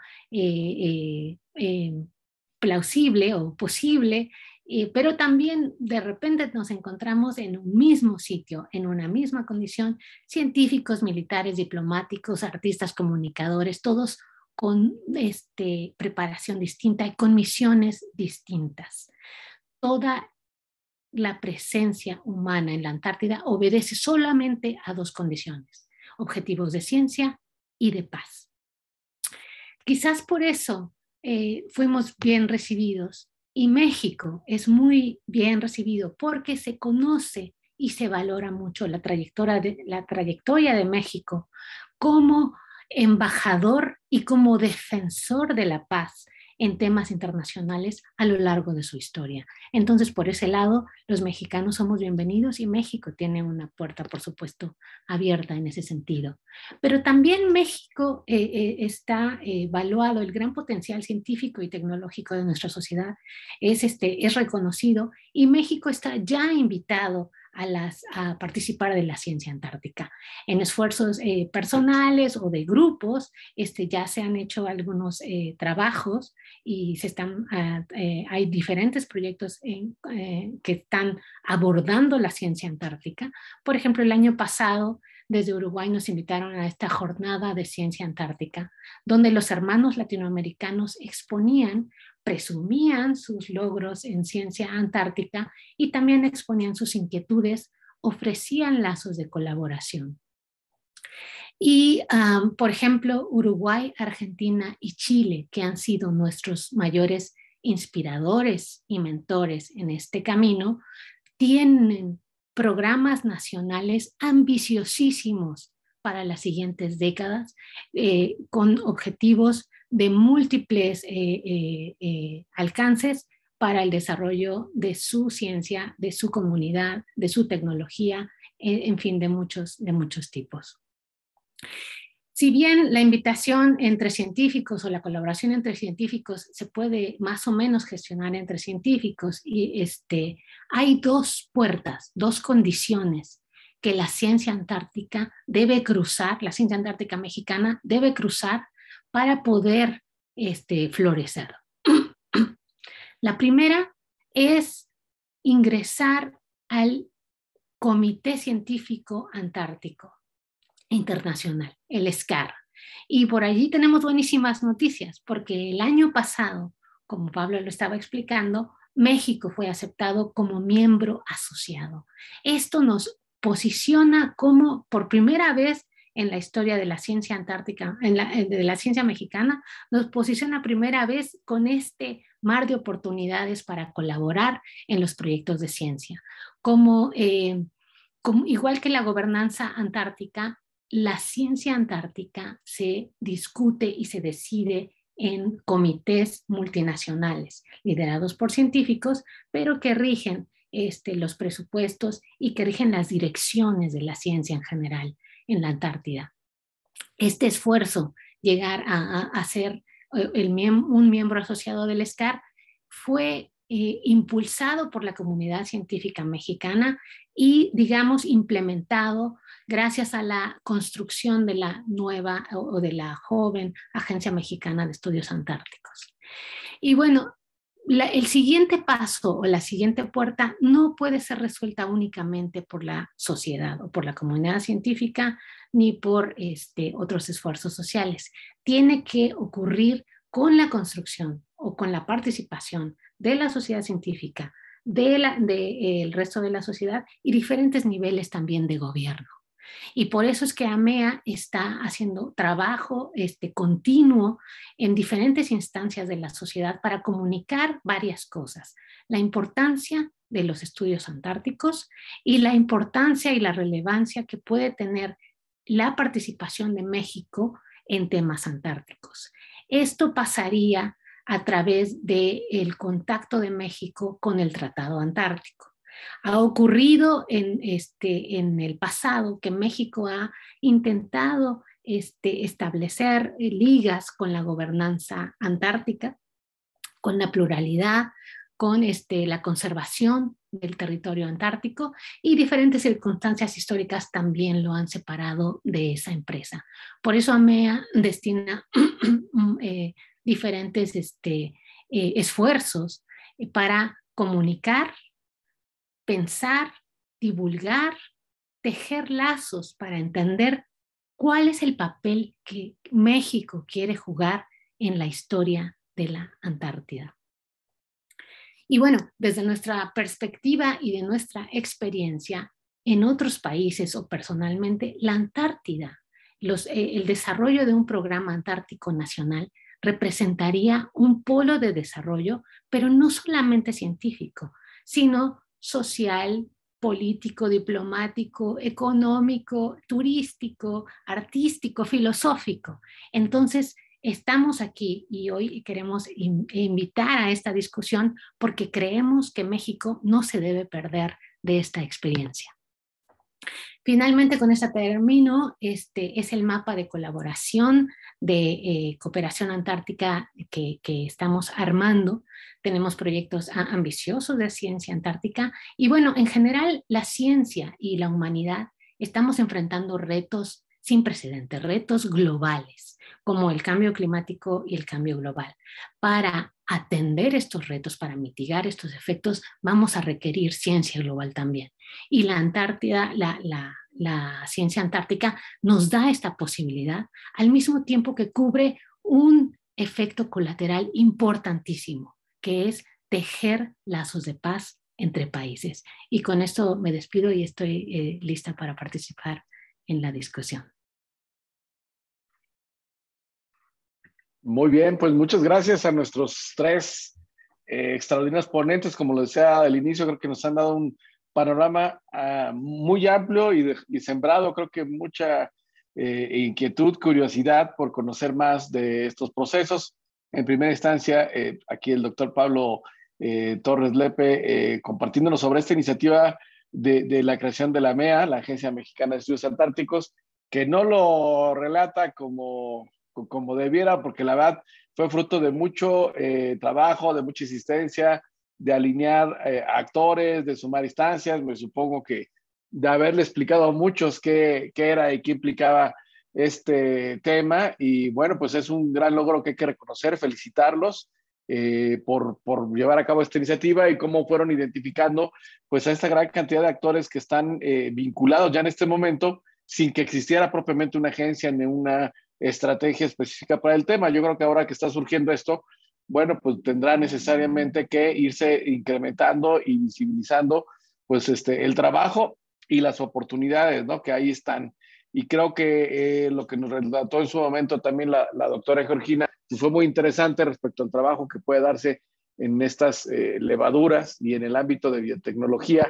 plausible o posible, pero también de repente nos encontramos en un mismo sitio, en una misma condición, científicos, militares, diplomáticos, artistas, comunicadores, todos con preparación distinta y con misiones distintas. Toda la presencia humana en la Antártida obedece solamente a 2 condiciones: objetivos de ciencia y de paz. Quizás por eso fuimos bien recibidos, y México es muy bien recibido porque se conoce y se valora mucho la trayectoria de México como embajador y como defensor de la paz en temas internacionales a lo largo de su historia. Entonces, por ese lado, los mexicanos somos bienvenidos, y México tiene una puerta, por supuesto, abierta en ese sentido. Pero también México está evaluado, el gran potencial científico y tecnológico de nuestra sociedad es reconocido, y México está ya invitado a participar de la ciencia antártica. En esfuerzos personales o de grupos, ya se han hecho algunos trabajos, y hay diferentes proyectos que están abordando la ciencia antártica. Por ejemplo, el año pasado, desde Uruguay nos invitaron a esta jornada de ciencia antártica, donde los hermanos latinoamericanos presumían sus logros en ciencia antártica, y también exponían sus inquietudes, ofrecían lazos de colaboración. Y, por ejemplo, Uruguay, Argentina y Chile, que han sido nuestros mayores inspiradores y mentores en este camino, tienen programas nacionales ambiciosísimos para las siguientes décadas, con objetivos de múltiples alcances para el desarrollo de su ciencia, de su comunidad, de su tecnología, en fin, de muchos tipos. Si bien la invitación entre científicos o la colaboración entre científicos se puede más o menos gestionar entre científicos, y hay 2 puertas, 2 condiciones que la ciencia antártica debe cruzar, la ciencia antártica mexicana debe cruzar para poder florecer. La primera es ingresar al Comité Científico Antártico Internacional, el SCAR. Y por allí tenemos buenísimas noticias, porque el año pasado, como Pablo lo estaba explicando, México fue aceptado como miembro asociado. Esto nos posiciona como, por primera vez en la historia de la ciencia antártica, de la ciencia mexicana, nos posiciona primera vez con este mar de oportunidades para colaborar en los proyectos de ciencia. Igual que la gobernanza antártica, la ciencia antártica se discute y se decide en comités multinacionales, liderados por científicos, pero que rigen los presupuestos y que rigen las direcciones de la ciencia en general en la Antártida. Este esfuerzo, llegar a ser un miembro asociado del SCAR, fue impulsado por la comunidad científica mexicana y, digamos, implementado gracias a la construcción de la nueva o de la joven Agencia Mexicana de Estudios Antárticos. Y bueno, el siguiente paso o la siguiente puerta no puede ser resuelta únicamente por la sociedad o por la comunidad científica ni por otros esfuerzos sociales. Tiene que ocurrir con la construcción o con la participación de la sociedad científica, del resto de la sociedad y diferentes niveles también de gobierno. Y por eso es que AMEA está haciendo trabajo continuo en diferentes instancias de la sociedad para comunicar varias cosas. La importancia de los estudios antárticos y la importancia y la relevancia que puede tener la participación de México en temas antárticos. Esto pasaría a través del contacto de México con el Tratado Antártico. Ha ocurrido en el pasado que México ha intentado establecer ligas con la gobernanza antártica, con la pluralidad, con la conservación del territorio antártico, y diferentes circunstancias históricas también lo han separado de esa empresa. Por eso AMEA destina diferentes esfuerzos para comunicar, pensar, divulgar, tejer lazos para entender cuál es el papel que México quiere jugar en la historia de la Antártida. Y bueno, desde nuestra perspectiva y de nuestra experiencia en otros países o personalmente, la Antártida, el desarrollo de un programa antártico nacional representaría un polo de desarrollo, pero no solamente científico, sino social, político, diplomático, económico, turístico, artístico, filosófico. Entonces, estamos aquí y hoy queremos invitar a esta discusión porque creemos que México no se debe perder de esta experiencia. Finalmente, con esta termino, es el mapa de colaboración de cooperación antártica que estamos armando. Tenemos proyectos ambiciosos de ciencia antártica y bueno, en general la ciencia y la humanidad estamos enfrentando retos sin precedentes, retos globales, como el cambio climático y el cambio global. Para atender estos retos, para mitigar estos efectos, vamos a requerir ciencia global también. Y la Antártida, la ciencia antártica nos da esta posibilidad, al mismo tiempo que cubre un efecto colateral importantísimo, que es tejer lazos de paz entre países. Y con esto me despido y estoy lista para participar en la discusión. Muy bien, pues muchas gracias a nuestros tres extraordinarios ponentes. Como lo decía al inicio, creo que nos han dado un panorama muy amplio y sembrado, creo que mucha inquietud, curiosidad por conocer más de estos procesos. En primera instancia, aquí el doctor Pablo Torres Lepe compartiéndonos sobre esta iniciativa de la creación de la AMEA, la Agencia Mexicana de Estudios Antárticos, que no lo relata como debiera, porque la verdad fue fruto de mucho trabajo, de mucha insistencia, de alinear actores, de sumar instancias. Me supongo que de haberle explicado a muchos qué era y qué implicaba este tema. Y bueno, pues es un gran logro que hay que reconocer, felicitarlos por llevar a cabo esta iniciativa y cómo fueron identificando pues a esta gran cantidad de actores que están vinculados ya en este momento sin que existiera propiamente una agencia ni una estrategia específica para el tema. Yo creo que ahora que está surgiendo esto, bueno, pues tendrá necesariamente que irse incrementando y visibilizando pues el trabajo y las oportunidades, ¿no?, que ahí están. Y creo que lo que nos relató en su momento también la doctora Georgina pues fue muy interesante respecto al trabajo que puede darse en estas levaduras y en el ámbito de biotecnología,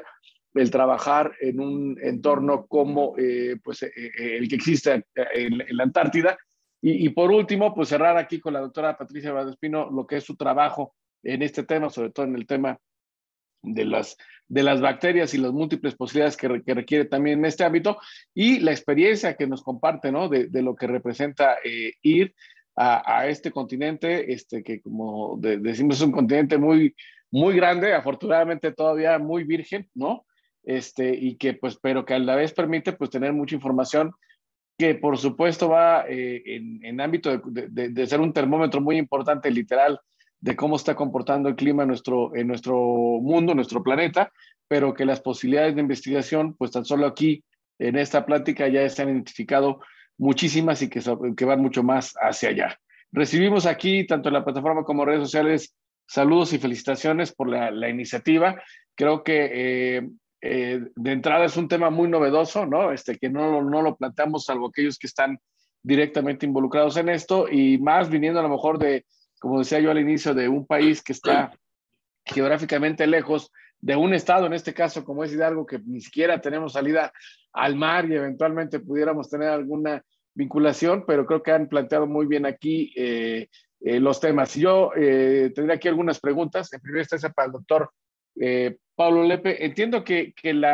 el trabajar en un entorno como pues, el que existe en la Antártida. Y por último, pues cerrar aquí con la doctora Patricia Valdespino lo que es su trabajo en este tema, sobre todo en el tema de las bacterias y las múltiples posibilidades que requiere también en este ámbito, y la experiencia que nos comparte, ¿no? De lo que representa ir a este continente, que como decimos es un continente muy, muy grande, afortunadamente todavía muy virgen, ¿no? Y que pues, pero que a la vez permite pues tener mucha información que por supuesto va en ámbito de ser un termómetro muy importante, literal, de cómo está comportando el clima en nuestro mundo, en nuestro planeta, pero que las posibilidades de investigación, pues tan solo aquí en esta plática ya se han identificado muchísimas y que van mucho más hacia allá. Recibimos aquí, tanto en la plataforma como en redes sociales, saludos y felicitaciones por la iniciativa. Creo que de entrada es un tema muy novedoso, ¿no? Que no lo planteamos salvo aquellos que están directamente involucrados en esto, y más viniendo a lo mejor como decía yo al inicio, de un país que está geográficamente lejos de un estado, en este caso como es Hidalgo, que ni siquiera tenemos salida al mar y eventualmente pudiéramos tener alguna vinculación, pero creo que han planteado muy bien aquí los temas. Yo tendría aquí algunas preguntas. En primera instancia para el doctor Pablo Lepe. Entiendo que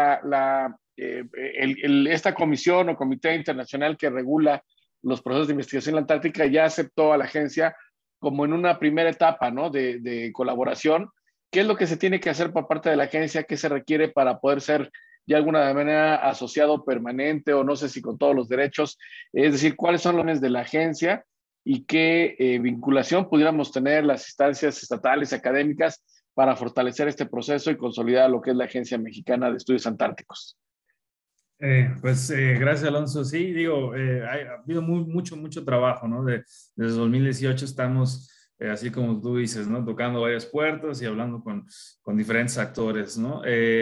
esta comisión o comité internacional que regula los procesos de investigación en la Antártica ya aceptó a la agencia como en una primera etapa, ¿no? de colaboración. ¿Qué es lo que se tiene que hacer por parte de la agencia? ¿Qué se requiere para poder ser de alguna manera asociado permanente, o no sé si con todos los derechos? Es decir, ¿cuáles son los planes de la agencia y qué vinculación pudiéramos tener las instancias estatales, académicas, para fortalecer este proceso y consolidar lo que es la Agencia Mexicana de Estudios Antárticos? Gracias, Alonso. Sí, digo, ha habido mucho trabajo, ¿no? Desde 2018 estamos, así como tú dices, ¿no? Tocando varias puertas y hablando con diferentes actores, ¿no?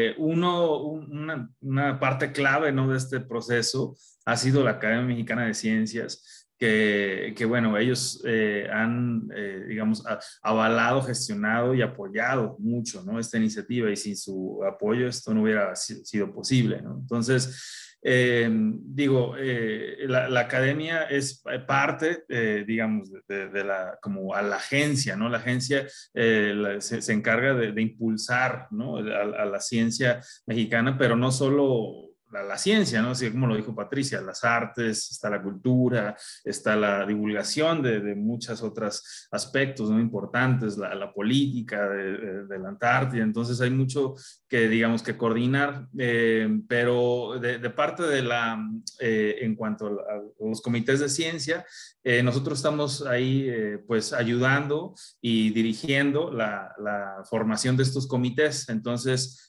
Una parte clave, ¿no? De este proceso ha sido la Academia Mexicana de Ciencias, que bueno, ellos han, digamos, avalado, gestionado y apoyado mucho, ¿no? Esta iniciativa, y sin su apoyo esto no hubiera sido posible, ¿no? Entonces, digo, la academia es parte, digamos, como a la agencia, ¿no? La agencia se encarga de impulsar, ¿no? a la ciencia mexicana, pero no solo la ciencia, ¿no? Así como lo dijo Patricia, las artes, está la cultura, está la divulgación de muchos otros aspectos, ¿no? Importantes, la política de la Antártida. Entonces hay mucho que, digamos, que coordinar, pero de parte de en cuanto a los comités de ciencia, nosotros estamos ahí pues ayudando y dirigiendo la formación de estos comités. Entonces,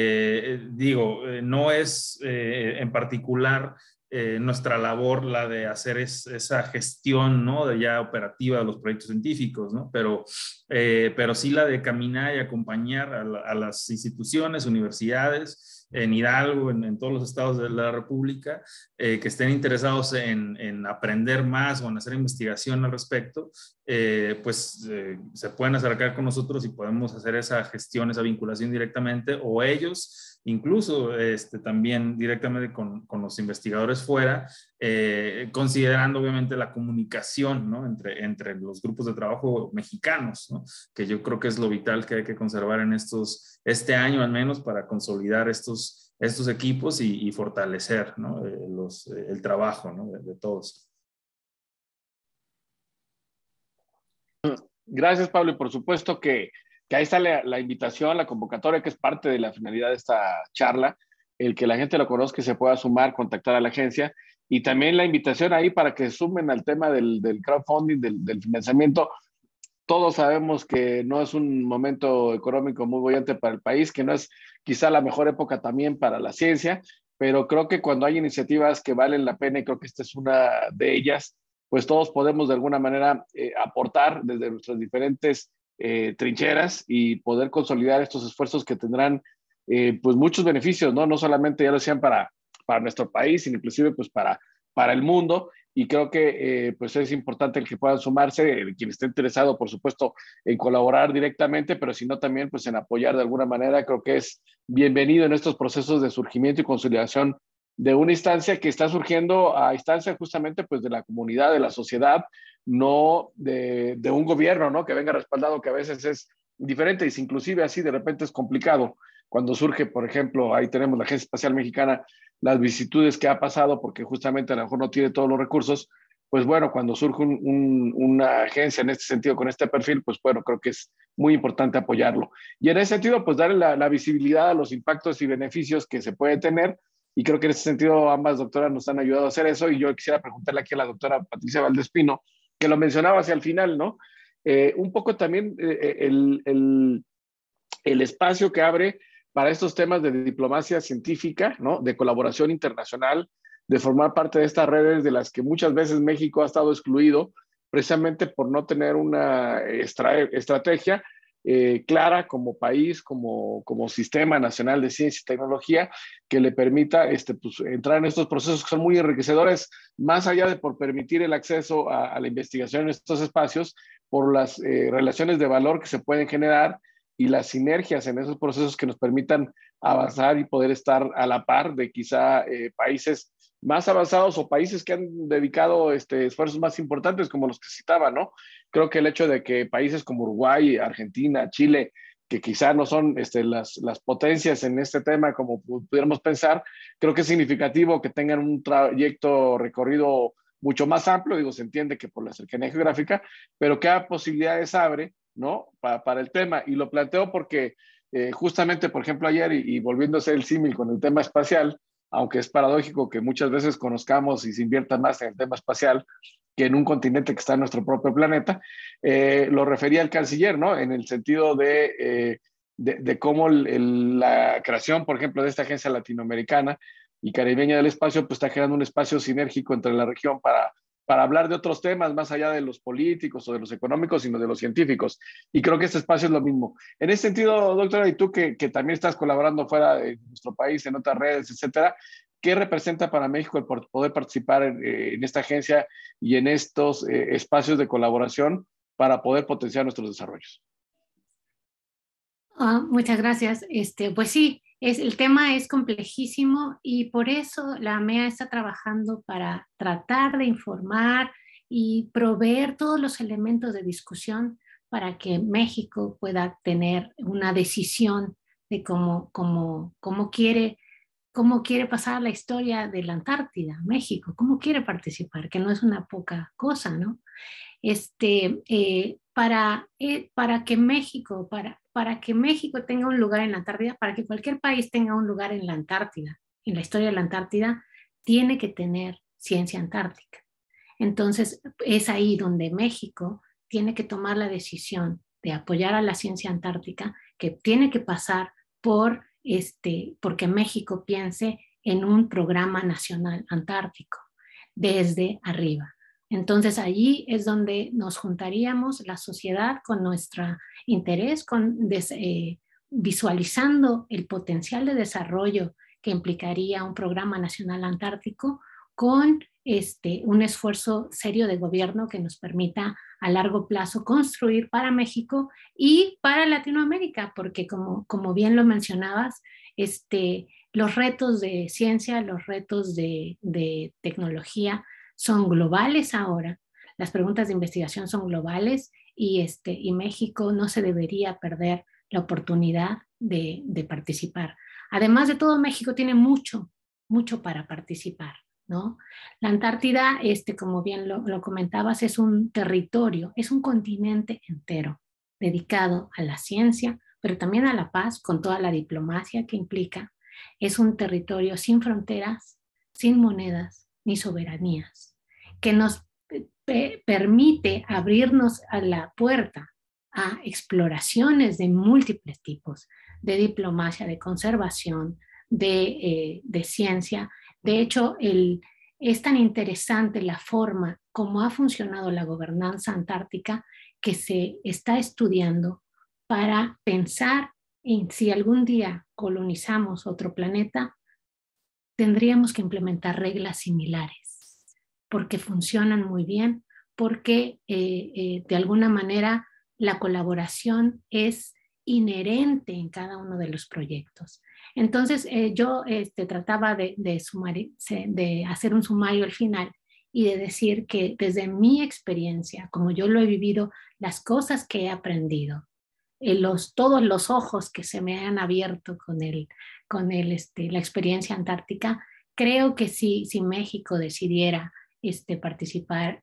no es en particular nuestra labor la de hacer esa gestión, ¿no? De ya operativa de los proyectos científicos, ¿no? Pero sí la de caminar y acompañar a las instituciones, universidades, en Hidalgo, en todos los estados de la República, que estén interesados en aprender más o en hacer investigación al respecto, se pueden acercar con nosotros y podemos hacer esa gestión, esa vinculación directamente, o ellos incluso también directamente con los investigadores fuera, considerando obviamente la comunicación, ¿no? entre los grupos de trabajo mexicanos, ¿no? Que yo creo que es lo vital que hay que conservar en este año al menos, para consolidar estos equipos y fortalecer, ¿no? el trabajo, ¿no? de todos. Gracias, Pablo, y por supuesto que ahí está la invitación, la convocatoria, que es parte de la finalidad de esta charla, el que la gente lo conozca y se pueda sumar, contactar a la agencia, y también la invitación ahí para que sumen al tema del crowdfunding, del financiamiento. Todos sabemos que no es un momento económico muy bollante para el país, que no es quizá la mejor época también para la ciencia, pero creo que cuando hay iniciativas que valen la pena, y creo que esta es una de ellas, pues todos podemos de alguna manera aportar desde nuestras diferentes trincheras y poder consolidar estos esfuerzos que tendrán pues muchos beneficios, ¿no? No solamente, ya lo decían, para nuestro país, sino inclusive pues para el mundo, y creo que pues es importante el que puedan sumarse, quien esté interesado, por supuesto, en colaborar directamente, pero si no también pues en apoyar de alguna manera. Creo que es bienvenido en estos procesos de surgimiento y consolidación de una instancia que está surgiendo a instancia justamente pues de la comunidad, de la sociedad, no de un gobierno, ¿no? Que venga respaldado, que a veces es diferente y inclusive así de repente es complicado. Cuando surge, por ejemplo, ahí tenemos la Agencia Espacial Mexicana, las vicisitudes que ha pasado porque justamente a lo mejor no tiene todos los recursos, pues bueno, cuando surge una agencia en este sentido, con este perfil, pues bueno, creo que es muy importante apoyarlo. Y en ese sentido, pues darle la visibilidad a los impactos y beneficios que se puede tener. Y creo que en ese sentido ambas doctoras nos han ayudado a hacer eso. Y yo quisiera preguntarle aquí a la doctora Patricia Valdespino, que lo mencionaba hacia el final, ¿no? Un poco también el espacio que abre para estos temas de diplomacia científica, ¿no? De colaboración internacional, de formar parte de estas redes de las que muchas veces México ha estado excluido, precisamente por no tener una estrategia clara como país, como Sistema Nacional de Ciencia y Tecnología, que le permita pues, entrar en estos procesos que son muy enriquecedores, más allá de por permitir el acceso a la investigación en estos espacios, por las relaciones de valor que se pueden generar y las sinergias en esos procesos que nos permitan avanzar y poder estar a la par de quizá países más avanzados o países que han dedicado esfuerzos más importantes como los que citaba, ¿no? Creo que el hecho de que países como Uruguay, Argentina, Chile, que quizá no son las potencias en este tema como pudiéramos pensar, creo que es significativo que tengan un trayecto recorrido mucho más amplio, digo, se entiende que por la cercanía geográfica, pero qué posibilidades abre, ¿no? Para el tema. Y lo planteo porque justamente, por ejemplo, ayer, y volviendo a hacer el símil con el tema espacial, aunque es paradójico que muchas veces conozcamos y se invierta más en el tema espacial que en un continente que está en nuestro propio planeta, lo refería el canciller, ¿no? En el sentido de cómo la creación, por ejemplo, de esta agencia latinoamericana y caribeña del espacio, pues está creando un espacio sinérgico entre la región para hablar de otros temas más allá de los políticos o de los económicos, sino de los científicos. Y creo que este espacio es lo mismo. En ese sentido, doctora, y tú que también estás colaborando fuera de nuestro país, en otras redes, etcétera, ¿qué representa para México el poder participar en esta agencia y en estos espacios de colaboración para poder potenciar nuestros desarrollos? Muchas gracias. Pues sí, el tema es complejísimo y por eso la AMEA está trabajando para tratar de informar y proveer todos los elementos de discusión para que México pueda tener una decisión de cómo quiere pasar la historia de la Antártida, México, cómo quiere participar, que no es una poca cosa, ¿no? Para que México tenga un lugar en la Antártida, para que cualquier país tenga un lugar en la Antártida, en la historia de la Antártida, tiene que tener ciencia antártica. Entonces, es ahí donde México tiene que tomar la decisión de apoyar a la ciencia antártica, que tiene que pasar porque México piense en un programa nacional antártico desde arriba. Entonces allí es donde nos juntaríamos la sociedad con nuestro interés, visualizando el potencial de desarrollo que implicaría un programa nacional antártico con un esfuerzo serio de gobierno que nos permita a largo plazo construir para México y para Latinoamérica, porque como bien lo mencionabas, los retos de ciencia, los retos de tecnología son globales ahora, las preguntas de investigación son globales y México no se debería perder la oportunidad de participar. Además de todo, México tiene mucho para participar, ¿no? La Antártida, como bien lo comentabas, es un territorio, es un continente entero dedicado a la ciencia, pero también a la paz, con toda la diplomacia que implica. Es un territorio sin fronteras, sin monedas ni soberanías, que nos permite abrirnos a la puerta a exploraciones de múltiples tipos, de diplomacia, de conservación, de ciencia. De hecho, es tan interesante la forma como ha funcionado la gobernanza antártica que se está estudiando para pensar en si algún día colonizamos otro planeta, tendríamos que implementar reglas similares porque funcionan muy bien, porque de alguna manera la colaboración es inherente en cada uno de los proyectos. Entonces, yo trataba de hacer un sumario al final y de decir que desde mi experiencia, como yo lo he vivido, las cosas que he aprendido, todos los ojos que se me han abierto la experiencia antártica, creo que si México decidiera participar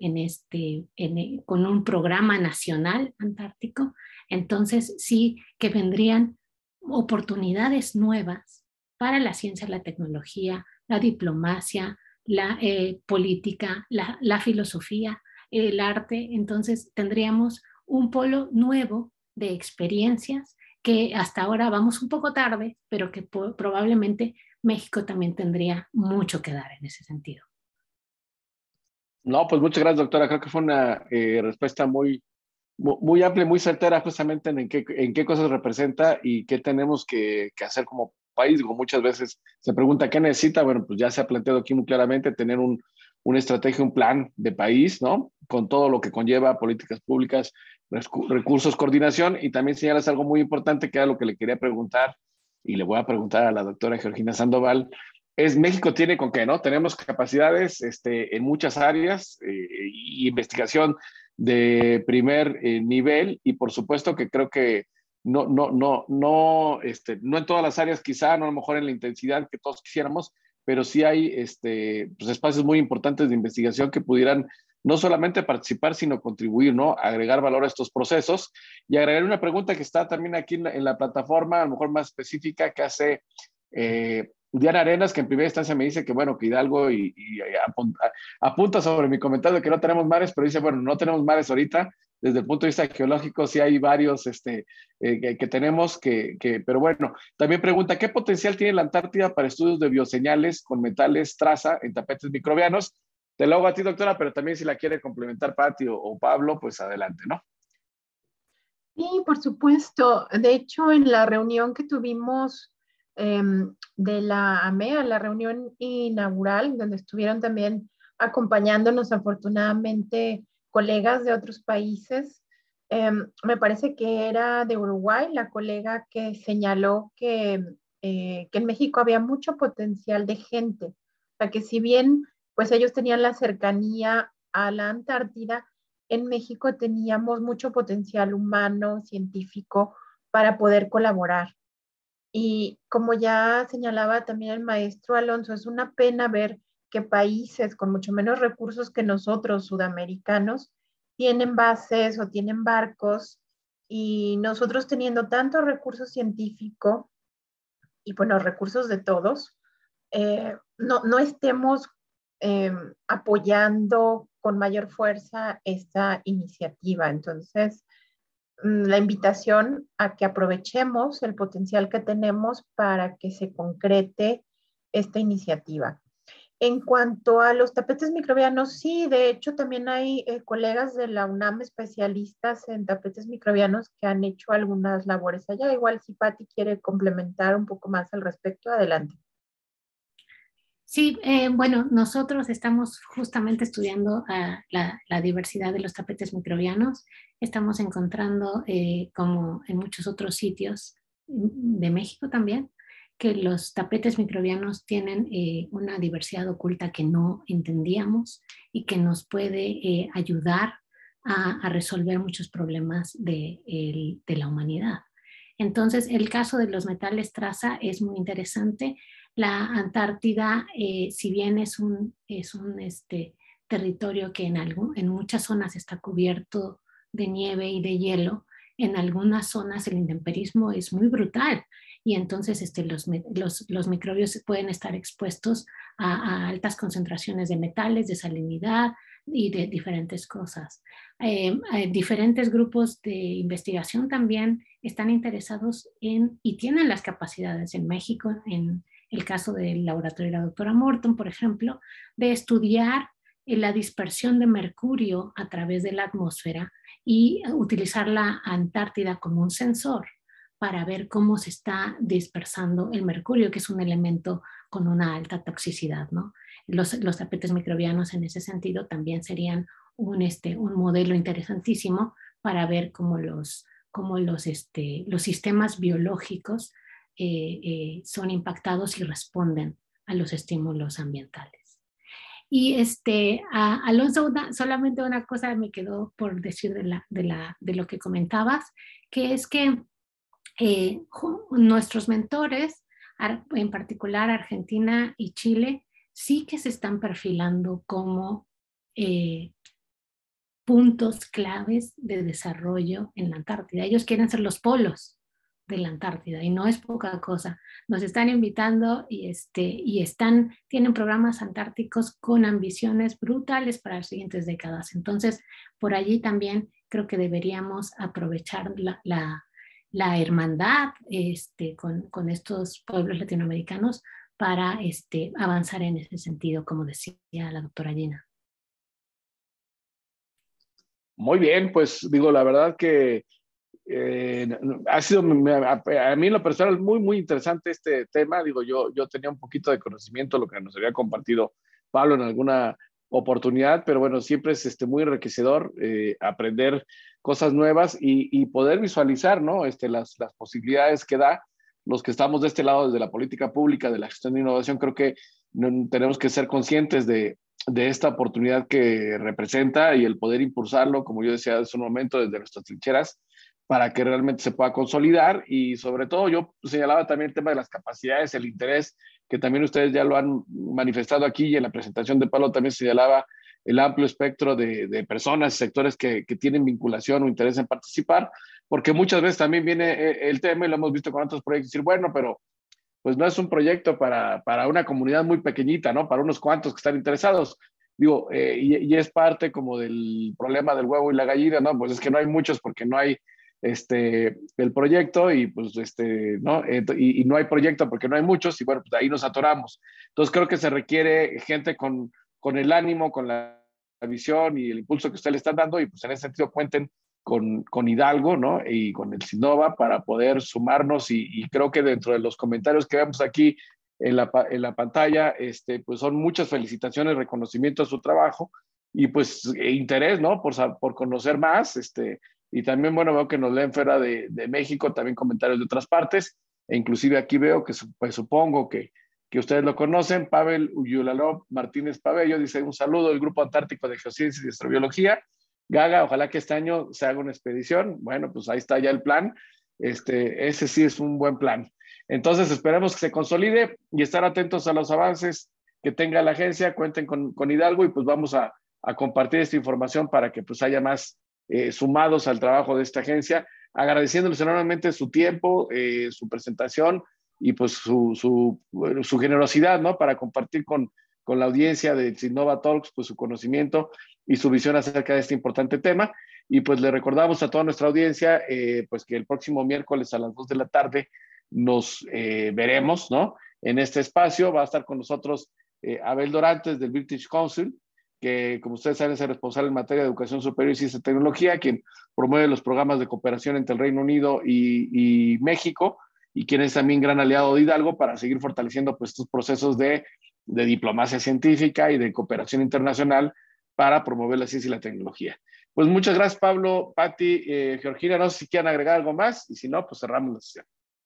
con un programa nacional antártico, entonces sí que vendrían oportunidades nuevas para la ciencia, la tecnología, la diplomacia, la política, la filosofía, el arte. Entonces tendríamos un polo nuevo de experiencias que hasta ahora vamos un poco tarde, pero que probablemente México también tendría mucho que dar en ese sentido. No, pues muchas gracias, doctora. Creo que fue una respuesta muy amplia y muy certera justamente en qué cosas representa y qué tenemos que hacer como país. Como muchas veces se pregunta qué necesita, bueno, pues ya se ha planteado aquí muy claramente tener una estrategia, un plan de país, ¿no? Con todo lo que conlleva políticas públicas, recursos, coordinación, y también señalas algo muy importante que era lo que le quería preguntar y le voy a preguntar a la doctora Georgina Sandoval. México tiene con qué, ¿no? Tenemos capacidades en muchas áreas y investigación de primer nivel, y por supuesto que creo que no en todas las áreas quizá, no a lo mejor en la intensidad que todos quisiéramos, pero sí hay pues espacios muy importantes de investigación que pudieran no solamente participar, sino contribuir, ¿no? Agregar valor a estos procesos. Y agregar una pregunta que está también aquí en la plataforma, a lo mejor más específica, que hace Diana Arenas, que en primera instancia me dice que, bueno, que Hidalgo y apunta sobre mi comentario de que no tenemos mares, pero dice, bueno, no tenemos mares ahorita. Desde el punto de vista geológico, sí hay varios que tenemos, pero bueno, también pregunta, ¿qué potencial tiene la Antártida para estudios de bioseñales con metales traza en tapetes microbianos? Te lo hago a ti, doctora, pero también si la quiere complementar Pati o Pablo, pues adelante, ¿no? Sí, por supuesto. De hecho, en la reunión que tuvimos de la AMEA, la reunión inaugural, donde estuvieron también acompañándonos afortunadamente colegas de otros países, me parece que era de Uruguay, la colega que señaló que en México había mucho potencial de gente. O sea, que si bien pues ellos tenían la cercanía a la Antártida, en México teníamos mucho potencial humano, científico, para poder colaborar. Y como ya señalaba también el maestro Alonso, es una pena ver que países con mucho menos recursos que nosotros, sudamericanos, tienen bases o tienen barcos y nosotros teniendo tanto recurso científico y bueno, recursos de todos, no estemos apoyando con mayor fuerza esta iniciativa. Entonces, la invitación a que aprovechemos el potencial que tenemos para que se concrete esta iniciativa. En cuanto a los tapetes microbianos, sí, de hecho también hay colegas de la UNAM especialistas en tapetes microbianos que han hecho algunas labores allá. Igual si Patti quiere complementar un poco más al respecto, adelante. Sí, bueno, nosotros estamos justamente estudiando la diversidad de los tapetes microbianos. Estamos encontrando, como en muchos otros sitios de México también, que los tapetes microbianos tienen una diversidad oculta que no entendíamos y que nos puede ayudar a resolver muchos problemas de la humanidad. Entonces, el caso de los metales traza es muy interesante. La Antártida, si bien es un territorio que en muchas zonas está cubierto de nieve y de hielo, en algunas zonas el intemperismo es muy brutal y entonces los microbios pueden estar expuestos a altas concentraciones de metales, de salinidad y de diferentes cosas. Diferentes grupos de investigación también están interesados y tienen las capacidades en México, en el caso del laboratorio de la doctora Morton, por ejemplo, de estudiar la dispersión de mercurio a través de la atmósfera y utilizar la Antártida como un sensor para ver cómo se está dispersando el mercurio, que es un elemento con una alta toxicidad, ¿no? Los tapetes microbianos en ese sentido también serían un modelo interesantísimo para ver cómo los sistemas biológicos son impactados y responden a los estímulos ambientales. Y Alonso, solamente una cosa me quedó por decir de lo que comentabas, que es que nuestros mentores, en particular Argentina y Chile, sí que se están perfilando como puntos claves de desarrollo en la Antártida. Ellos quieren ser los polos de la Antártida y no es poca cosa. Nos están invitando y tienen programas antárticos con ambiciones brutales para las siguientes décadas. Entonces, por allí también creo que deberíamos aprovechar la hermandad con estos pueblos latinoamericanos para avanzar en ese sentido, como decía la doctora Gina. Muy bien, pues digo, la verdad que ha sido a mí en lo personal muy, muy interesante este tema. Digo, yo tenía un poquito de conocimiento, lo que nos había compartido Pablo en alguna oportunidad, pero bueno, siempre es muy enriquecedor aprender cosas nuevas y poder visualizar, ¿no? Las posibilidades que da los que estamos de este lado desde la política pública, de la gestión de innovación. Creo que tenemos que ser conscientes de esta oportunidad que representa y el poder impulsarlo, como yo decía hace un momento, desde nuestras trincheras, para que realmente se pueda consolidar. Y sobre todo yo señalaba también el tema de las capacidades, el interés, que también ustedes ya lo han manifestado aquí, y en la presentación de Pablo también señalaba el amplio espectro de personas y sectores que tienen vinculación o interés en participar, porque muchas veces también viene el tema, y lo hemos visto con otros proyectos, decir, bueno, pero pues no es un proyecto para una comunidad muy pequeñita, ¿no? Para unos cuantos que están interesados. Digo, y es parte como del problema del huevo y la gallina, ¿no? Pues es que no hay muchos porque no hay el proyecto, y pues ¿no? Y no hay proyecto porque no hay muchos, y bueno, pues ahí nos atoramos. Entonces creo que se requiere gente con el ánimo, con la visión y el impulso que ustedes le están dando, y pues en ese sentido cuenten con Hidalgo, ¿no? Y con el Sinova para poder sumarnos, y creo que dentro de los comentarios que vemos aquí en la pantalla, pues son muchas felicitaciones, reconocimiento a su trabajo, y pues interés, ¿no? Por conocer más, y también, bueno, veo que nos leen fuera de México, también comentarios de otras partes, e inclusive aquí veo que pues supongo que ustedes lo conocen. Pavel Uyulalov Martínez Pabello dice: un saludo del Grupo Antártico de Geociencias y Astrobiología. Gaga, ojalá que este año se haga una expedición. Bueno, pues ahí está ya el plan. Ese sí es un buen plan. Entonces esperemos que se consolide y estar atentos a los avances que tenga la agencia. Cuenten con Hidalgo, y pues vamos a compartir esta información para que pues haya más sumados al trabajo de esta agencia, agradeciéndoles enormemente su tiempo, su presentación, y pues su generosidad, ¿no? Para compartir con la audiencia de Sinova Talks pues su conocimiento y su visión acerca de este importante tema. Y pues le recordamos a toda nuestra audiencia pues que el próximo miércoles a las 2 de la tarde nos veremos, ¿no? En este espacio va a estar con nosotros Abel Dorantes del British Council, que como ustedes saben es el responsable en materia de educación superior y ciencia y tecnología, quien promueve los programas de cooperación entre el Reino Unido y México, y quien es también gran aliado de Hidalgo para seguir fortaleciendo pues estos procesos de diplomacia científica y de cooperación internacional para promover la ciencia y la tecnología. Pues muchas gracias, Pablo, Patti, Georgina. No sé si quieren agregar algo más, y si no, pues cerramos la sesión.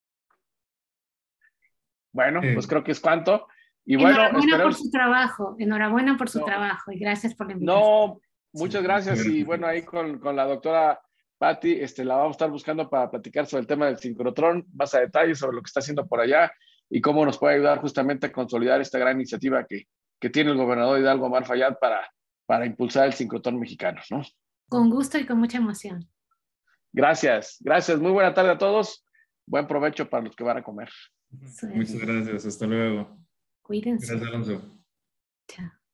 Bueno, pues creo que es cuanto. Y bueno, enhorabuena por su trabajo, enhorabuena por su trabajo, y gracias por la invitación. No, muchas gracias. Y bueno, ahí con la doctora Patti, la vamos a estar buscando para platicar sobre el tema del sincrotrón, más a detalle sobre lo que está haciendo por allá y cómo nos puede ayudar justamente a consolidar esta gran iniciativa que tiene el gobernador Hidalgo Omar Fayad para impulsar el sincrotrón mexicano, ¿no? Con gusto y con mucha emoción. Gracias, gracias. Muy buena tarde a todos. Buen provecho para los que van a comer. Muchas gracias. Hasta luego. Cuídense. Gracias, Alonso. Chao.